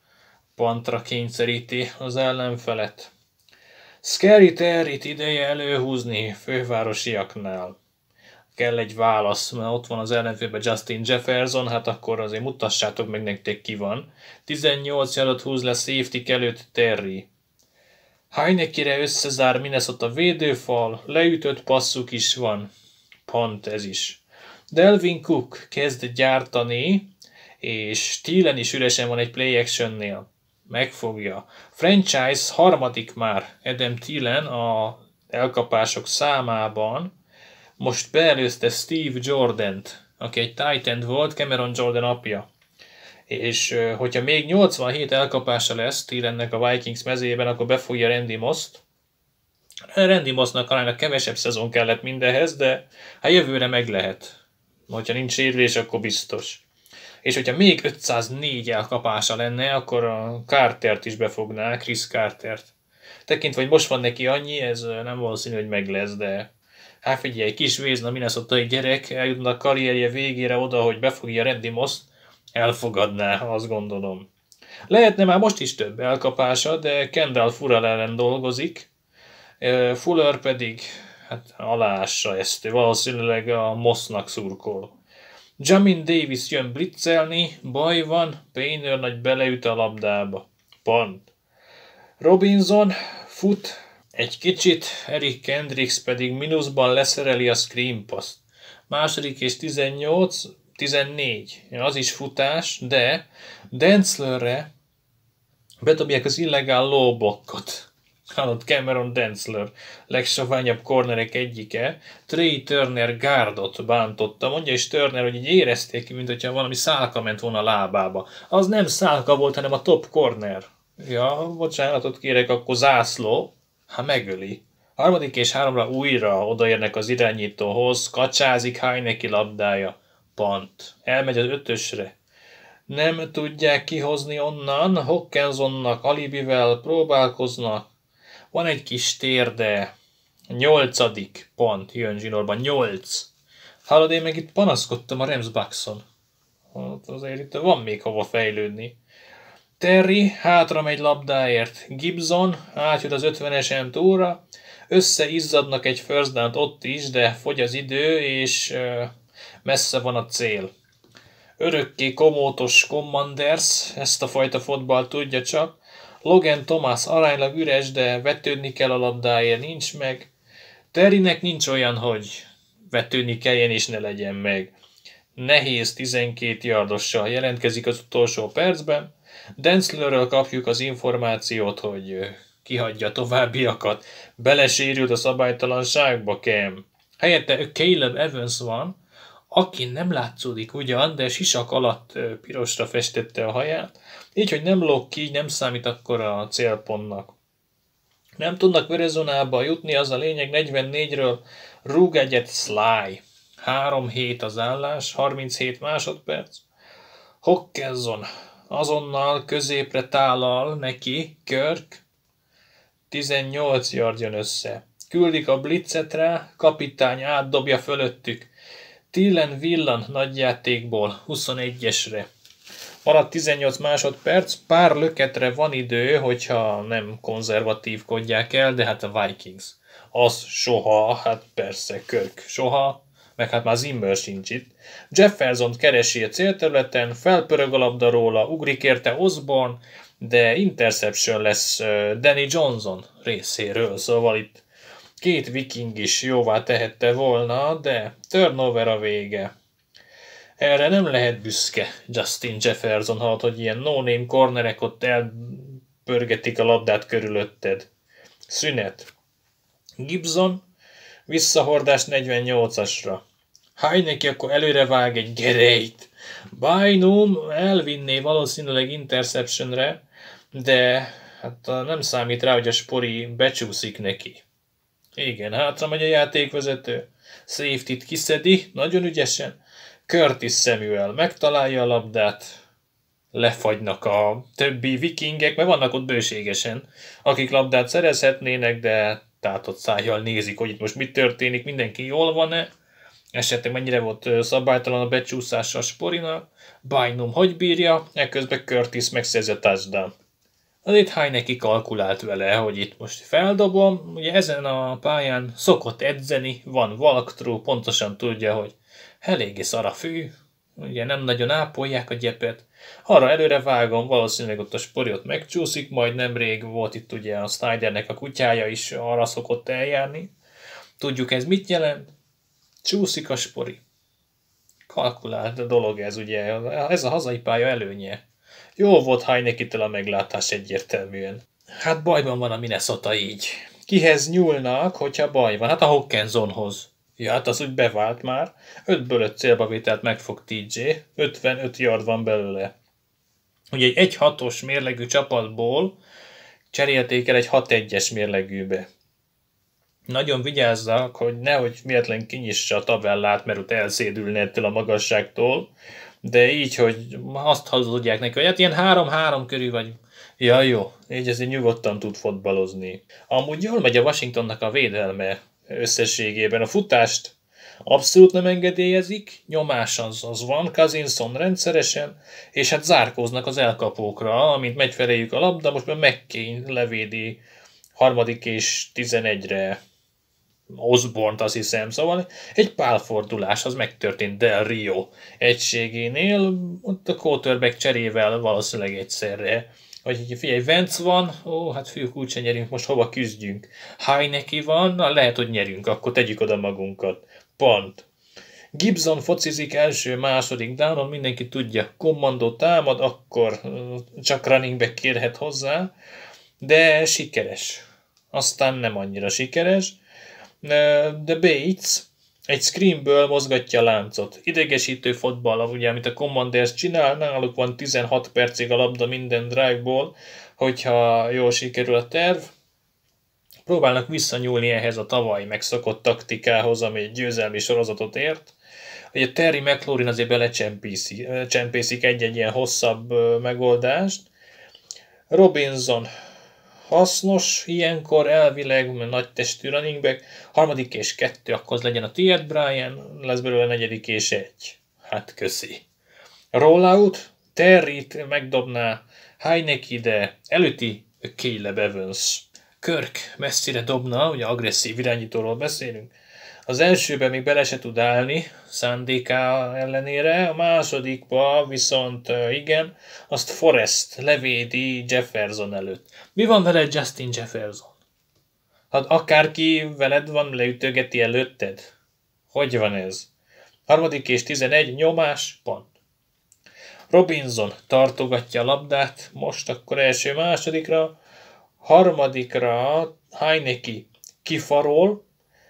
pantra kényszeríti az ellenfelet. Scary Terryt ideje előhúzni fővárosiaknál. Kell egy válasz, mert ott van az ellenfélben Justin Jefferson, hát akkor azért mutassátok meg nektek ki van. tizennyolc yardot húz le safety előtt Terry. Heinekire összezár Minnesota védőfal, leütött passzuk is van. Pont ez is. Delvin Cook kezd gyártani, és Thielen is üresen van egy play actionnél. Megfogja. Franchise harmadik már Adam Thielen a elkapások számában. Most beelőzte Steve Jordant, aki egy tight end volt, Cameron Jordan apja. És hogyha még nyolcvanhét elkapása lesz Thielennek a Vikings mezében, akkor befogja Randy Moss-t. Randy Mossnak aránylag kevesebb szezon kellett mindenhez, de hát jövőre meg lehet. Hogyha nincs sérülés, akkor biztos. És hogyha még ötszáznégy elkapása lenne, akkor a Cartert is befogná, Chris Cartert. Tekintve, hogy most van neki annyi, ez nem valószínű, hogy meg lesz, de hát figyelj, kis Vézna, minnesotai gyerek eljutna a karrierje végére oda, hogy befogja Randy Moss-t, elfogadná, azt gondolom. Lehetne már most is több elkapása, de Kendall Fuller ellen dolgozik, Fuller pedig hát aláássa ezt, valószínűleg a Mossnak szurkol. Jamin Davis jön blitzelni, baj van, Painter nagy beleüt a labdába. Pont. Robinson fut egy kicsit, Eric Kendricks pedig mínuszban leszereli a screen passt. Második és tizennyolc, tizennégy, az is futás, de Denslerre bedobják az illegál low blockot. Hallott Cameron Densler, legsoványabb cornerek egyike, Trey Turner guardot bántotta, mondja is Turner, hogy így érezték ki, mint hogyha valami szálka ment volna a lábába. Az nem szálka volt, hanem a top corner. Ja, bocsánatot kérek, akkor zászló, ha megöli. Harmadik és háromra újra odaérnek az irányítóhoz, kacsázik Heineke labdája. Pont. Elmegy az ötösre. Nem tudják kihozni onnan, Hockensonnak alibivel próbálkoznak. Van egy kis térde. Nyolcadik pont jön zsinórban. Nyolc. Hallod, én meg itt panaszkodtam a Rams Buckson. Hát azért itt van még hova fejlődni. Terry hátra megy labdáért. Gibson átjut az ötvenesen túlra. Összeizzadnak egy first down-t ott is, de fogy az idő, és messze van a cél. Örökké komótos Commanders, ezt a fajta fotball tudja csak. Logan Thomas aránylag üres, de vetődni kell a labdáért, nincs meg. Terrynek nincs olyan, hogy vetődni kelljen és ne legyen meg. Nehéz tizenkét yardossal jelentkezik az utolsó percben. Denslerről kapjuk az információt, hogy kihagyja továbbiakat. Belesérült a szabálytalanságba, Cam. Helyette Caleb Evans van, aki nem látszódik ugyan, de sisak alatt pirosra festette a haját, így, hogy nem lóg ki, nem számít akkor a célpontnak. Nem tudnak verezónába jutni, az a lényeg, negyvennégyről rúg egyet Sly. három hét az állás, harminchét másodperc. Hockenson azonnal középre tálal neki Kirk, tizennyolc yard jön össze. Küldik a blitzet rá, kapitány átdobja fölöttük. Tillen villan nagyjátékból huszonegyesre. Maradt tizennyolc másodperc, pár löketre van idő, hogyha nem konzervatívkodják el, de hát a Vikings. Az soha, hát persze Kirk soha, meg hát már Zimmer sincs itt. Jefferson keresi a célterületen, felpörög a labda róla, ugrik érte Osborne, de interception lesz Danny Johnson részéről, szóval itt két viking is jóvá tehette volna, de turnover a vége. Erre nem lehet büszke Justin Jefferson, halt, hogy ilyen no-name cornerek ott elpörgetik a labdát körülötted. Szünet. Gibson, visszahordás negyvennyolcasra. Heineke akkor előre vág egy gerejt. Bynum elvinné valószínűleg interceptionre, de hát nem számít rá, hogy a spori becsúszik neki. Igen, hátra megy a játékvezető. Safety-t kiszedi, nagyon ügyesen. Curtis Samuel megtalálja a labdát. Lefagynak a többi vikingek, mert vannak ott bőségesen, akik labdát szerezhetnének, de tátott szájjal nézik, hogy itt most mi történik, mindenki jól van-e. Esetleg mennyire volt szabálytalan a becsúszása a sporinak. Bynum hogy bírja, ekközben Curtis megszerzi a touchdown. Azért Heineke kalkulált vele, hogy itt most feldobom, ugye ezen a pályán szokott edzeni, van walkthrough, pontosan tudja, hogy eléggé szar a fű, ugye nem nagyon ápolják a gyepet. Arra előre vágom, valószínűleg ott a spori ott megcsúszik, majd nemrég volt itt ugye a Snydernek a kutyája is arra szokott eljárni. Tudjuk ez mit jelent? Csúszik a spori. Kalkulált dolog ez ugye, ez a hazai pálya előnye. Jó volt Heineke-től a meglátás egyértelműen. Hát bajban van a Minnesota így. Kihez nyúlnak, hogyha baj van? Hát a Hockensonhoz. Ja, hát az úgy bevált már. ötből öt célbavételt megfog té jé, ötvenöt yard van belőle. Ugye egy egy hatos mérlegű csapatból cserélték el egy hat egyes mérlegűbe. Nagyon vigyázzak, hogy nehogy véletlen kinyissa a tabellát, mert ott elszédülne ettől a magasságtól, de így, hogy azt hazudják neki, hogy hát ilyen három-három körül vagy. Ja, jó, így azért nyugodtan tud fotbalozni. Amúgy jól megy a Washingtonnak a védelme összességében. A futást abszolút nem engedélyezik, nyomás az, az van, Cousinson rendszeresen, és hát zárkóznak az elkapókra, amint megy feléjük a labda, most már McCain levédi harmadik és tizenegyre Osborne-t, azt hiszem, szóval egy pálfordulás az megtörtént Del Rio egységénél, ott a quarterback cserével valószínűleg egyszerre. Hogy figyelj, Vance van, ó, hát fiúk úgyse nyerünk, most hova küzdjünk. Heineke van, na lehet, hogy nyerünk, akkor tegyük oda magunkat. Pont. Gibson focizik első, második downon, mindenki tudja, kommandó támad, akkor csak running back kérhet hozzá, de sikeres. Aztán nem annyira sikeres. De Bates egy screenből mozgatja a láncot. Idegesítő fotball, ugye, amit a Commanders csinál, náluk van tizenhat percig a labda minden drive-ból, hogyha jól sikerül a terv. Próbálnak visszanyúlni ehhez a tavaly megszokott taktikához, ami egy győzelmi sorozatot ért. Ugye Terry McLaurin azért belecsempészik egy-egy ilyen hosszabb megoldást. Robinson hasznos, ilyenkor elvileg nagy testű running back, harmadik és kettő, akkor az legyen a tiéd, Brian, lesz belőle negyedik és egy. Hát köszi. Rollout, Terryt megdobná, Heineke, de előtti Caleb Evans. Kirk messzire dobna, ugye agresszív irányítóról beszélünk. Az elsőben még bele se tud állni, szándéká ellenére, a másodikba viszont igen, azt Forrest levédi Jefferson előtt. Mi van veled, Justin Jefferson? Hát akárki veled van, leütögeti előtted? Hogy van ez? Harmadik és tizenegy, nyomás, pont. Robinson tartogatja a labdát, most akkor első másodikra, harmadikra Heineke kifarol,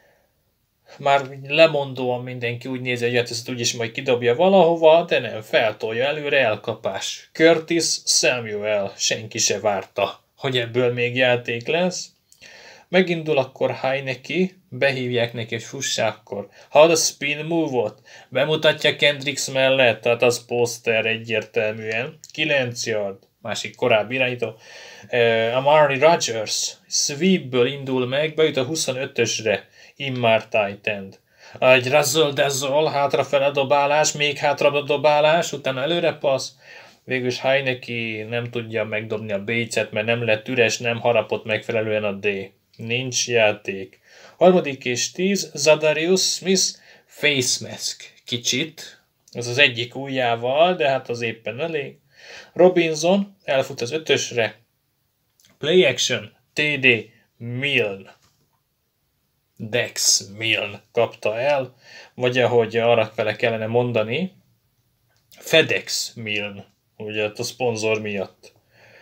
már lemondóan mindenki úgy nézi, hogy hát ezt úgyis majd kidobja valahova, de nem, feltolja előre, elkapás. Curtis Samuel, senki se várta, hogy ebből még játék lesz. Megindul akkor Heineke, behívják neki, hogy fussa akkor. Hallod a spin move-ot? Bemutatja Kendricks mellett, tehát az poszter egyértelműen. kilenc yard, másik korábbi irányító. Uh, Amari Rodgers sweepből indul meg, beüt a huszonötösre, immár tight end. Egy razzle-dazzle, hátrafele dobálás, még hátra dobálás, utána előre passz. Végülis Heineke nem tudja megdobni a Bates-et, mert nem lett üres, nem harapott megfelelően a D. Nincs játék. Harmadik és tíz, Zadarius Smith, face mask. Kicsit. Ez az egyik ujjával, de hát az éppen elég. Robinson elfut az ötösre. Play action, té dé, Milne. Dex Milne kapta el, vagy ahogy arra fele kellene mondani, FedEx Milne, ugye a szponzor miatt.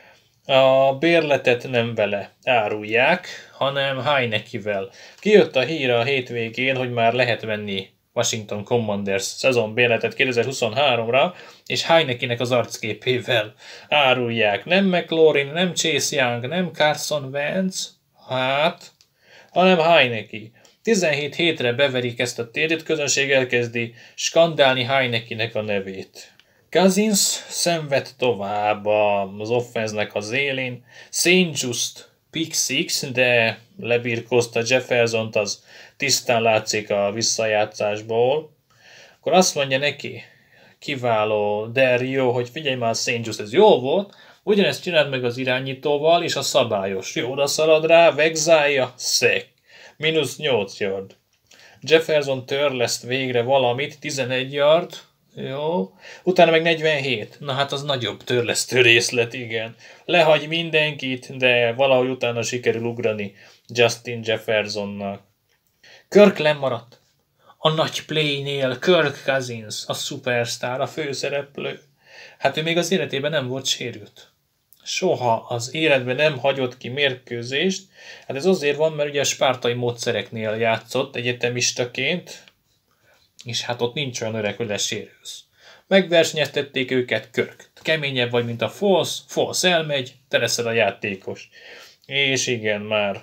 A bérletet nem vele árulják, hanem Heinekevel. Kijött a hír a hétvégén, hogy már lehet venni Washington Commanders szezon bérletet kétezer-huszonháromra, és Heinekének az arcképével árulják. Nem McLaurin, nem Chase Young, nem Carson Wentz, hát, hanem Heineke. tizenhét hétre beverik ezt a térdét, közönség elkezdi skandálni Heinekének a nevét. Cousins szenved tovább az offense-nek az élén. Saint Just pick six, de lebirkózta Jeffersont, az tisztán látszik a visszajátszásból. Akkor azt mondja neki, kiváló Dario, hogy figyelj már, Saint Just, ez jó volt, ugyanezt csináld meg az irányítóval, és a szabályos. Jó, oda szalad rá, vegzálja, szek. Minusz nyolc yard. Jefferson törleszt végre valamit, tizenegy yard, jó. Utána meg negyvenhét. Na hát az nagyobb törlesztő részlet, igen. Lehagy mindenkit, de valahogy utána sikerül ugrani Justin Jeffersonnak. Kirk lemaradt. A nagy play-nél Kirk Cousins, a szupersztár, a főszereplő. Hát ő még az életében nem volt sérült. Soha az életben nem hagyott ki mérkőzést. Hát ez azért van, mert ugye a spártai módszereknél játszott egyetemistaként, és hát ott nincs olyan öreg, hogy lesérülsz. Megversenyeztették őket, Kirk. Keményebb vagy, mint a Foles, Foles elmegy, te leszel a játékos. És igen, már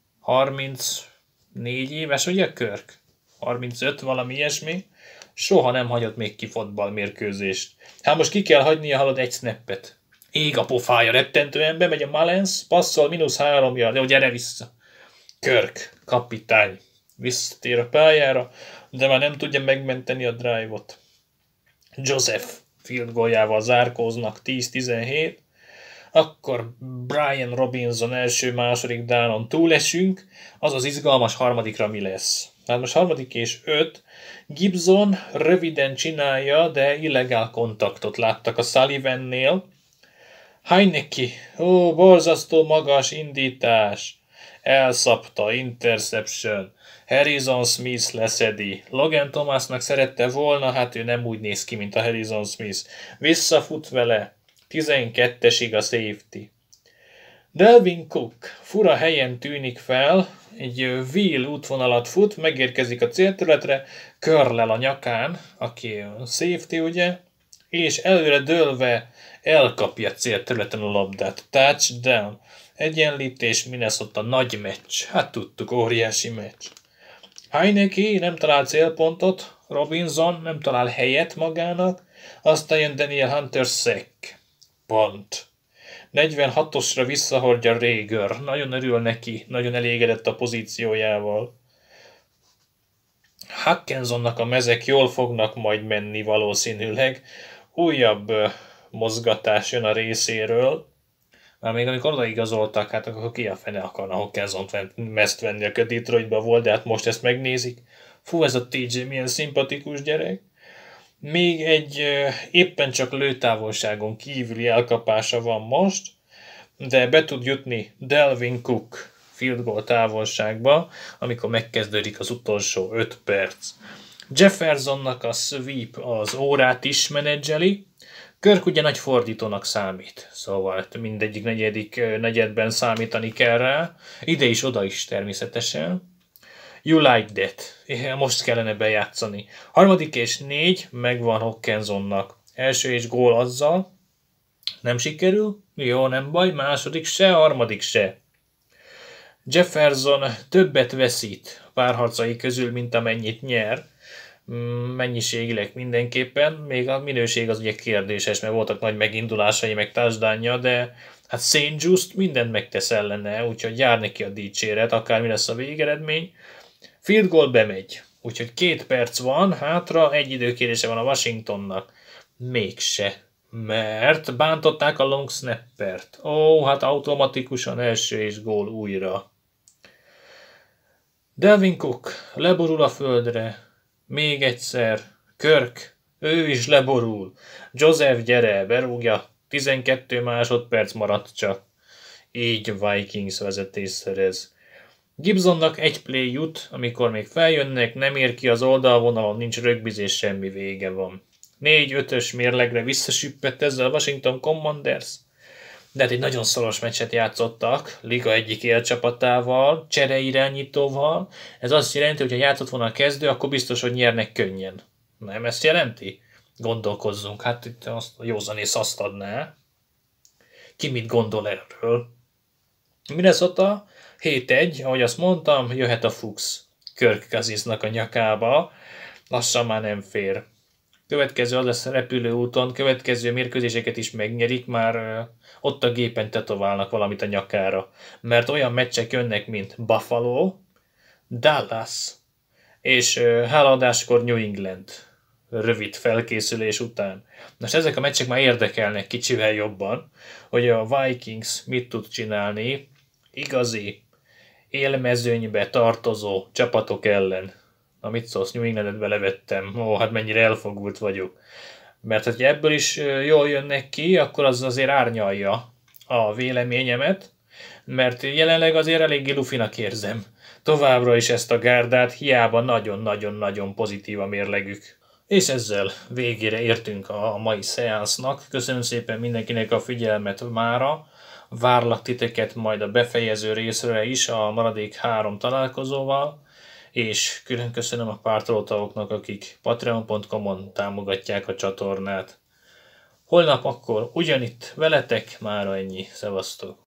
harmincnégy éves, ugye Kirk? harmincöt, valami ilyesmi. Soha nem hagyott még ki fotballmérkőzést. Hát most ki kell hagynia, hallod, egy snappet. Ég a pofája, rettentően bemegy a Mullens, passzol, mínusz három yard, jó, gyere vissza. Kirk, kapitány, visszatér a pályára, de már nem tudja megmenteni a drive-ot. Joseph field goaljával zárkóznak tíz tizenhét, akkor Brian Robinson első-második dánon túlesünk, az az izgalmas harmadikra mi lesz. Hát most harmadik és öt, Gibson röviden csinálja, de illegál kontaktot láttak a Sullivannél. Heineke, ó, borzasztó magas indítás, elszapta, interception, Harrison Smith leszedi. Logan Thomasnak szerette volna, hát ő nem úgy néz ki, mint a Harrison Smith. Visszafut vele, tizenkettesig a safety. Dalvin Cook fura helyen tűnik fel, egy wheel útvonalat fut, megérkezik a célterületre, körlel a nyakán, aki a safety ugye, és előre dőlve elkapja a célterületen a labdát. Touchdown. Egyenlítés, Minnesota nagy meccs. Hát tudtuk, óriási meccs. Heineke nem talál célpontot, Robinson nem talál helyet magának, aztán jön Daniel Hunter sack. Pont. negyvenhatosra visszahordja Reagor. Nagyon örül neki, nagyon elégedett a pozíciójával. Hackensonnak a mezek jól fognak majd menni valószínűleg. Újabb mozgatás jön a részéről. Már még amikor odaigazoltak, hát akkor ki a fene akarna Hackensont mezt venni, aki a Detroitban volt, de hát most ezt megnézik. Fú, ez a té jé milyen szimpatikus gyerek. Még egy éppen csak lőtávolságon kívüli elkapása van most, de be tud jutni Dalvin Cook field goal távolságba, amikor megkezdődik az utolsó öt perc. Jeffersonnak a sweep az órát is menedzseli, Kirk ugye nagy fordítónak számít, szóval mindegyik negyedik negyedben számítani kell rá, ide is, oda is természetesen. You like that. Most kellene bejátszani. Harmadik és négy, megvan Hackensonnak. Első és gól azzal. Nem sikerül? Jó, nem baj. Második se, harmadik se. Jefferson többet veszít párharcai közül, mint amennyit nyer. Mennyiségileg mindenképpen, még a minőség az ugye kérdéses, mert voltak nagy megindulásai, meg touchdownja, de hát Saint Just mindent megtesz ellene, úgyhogy jár neki a dicséret, akármi lesz a végeredmény. Field goal bemegy, úgyhogy két perc van hátra, egy időkérése van a Washingtonnak. Mégse, mert bántották a long snappert. Ó, hát automatikusan első és gól újra. Dalvin Cook leborul a földre, még egyszer, Kirk, ő is leborul. Joseph, gyere, berúgja, tizenkét másodperc maradt csak. Így Vikings vezetés szerez. Gibsonnak egy play jut, amikor még feljönnek, nem ér ki az oldalvonalon, nincs rögbizés, semmi vége van. négy-ötös mérlegre visszasüppett ezzel a Washington Commanders. De hát egy nagyon szoros meccset játszottak, liga egyik élcsapatával, csereirányítóval. Ez azt jelenti, hogy ha játszott volna a kezdő, akkor biztos, hogy nyernek könnyen. Nem ezt jelenti? Gondolkozzunk, hát itt azt a józanész azt adná. Ki mit gondol erről? Minnesota hét egy, ahogy azt mondtam, jöhet a Fuchs Kirk Cousinsnak a nyakába, lassan már nem fér. Következő az lesz a repülőúton, következő mérkőzéseket is megnyerik, már uh, ott a gépen tetoválnak valamit a nyakára. Mert olyan meccsek jönnek, mint Buffalo, Dallas és uh, háladáskor New England. Rövid felkészülés után. Most ezek a meccsek már érdekelnek kicsivel jobban, hogy a Vikings mit tud csinálni igazi élmezőnybe tartozó csapatok ellen. Na mit szólsz, New Englandet belevettem. Ó, hát mennyire elfogult vagyok. Mert ha ebből is jól jönnek ki, akkor az azért árnyalja a véleményemet, mert jelenleg azért eléggé lufinak érzem. Továbbra is ezt a gárdát, hiába nagyon-nagyon-nagyon pozitív a mérlegük. És ezzel végére értünk a mai szeánsznak. Köszönöm szépen mindenkinek a figyelmet mára. Várlak titeket majd a befejező részre is a maradék három találkozóval. És külön köszönöm a pártolótagoknak, akik patreon pont com-on támogatják a csatornát. Holnap akkor ugyanitt veletek, mára ennyi. Szevasztok!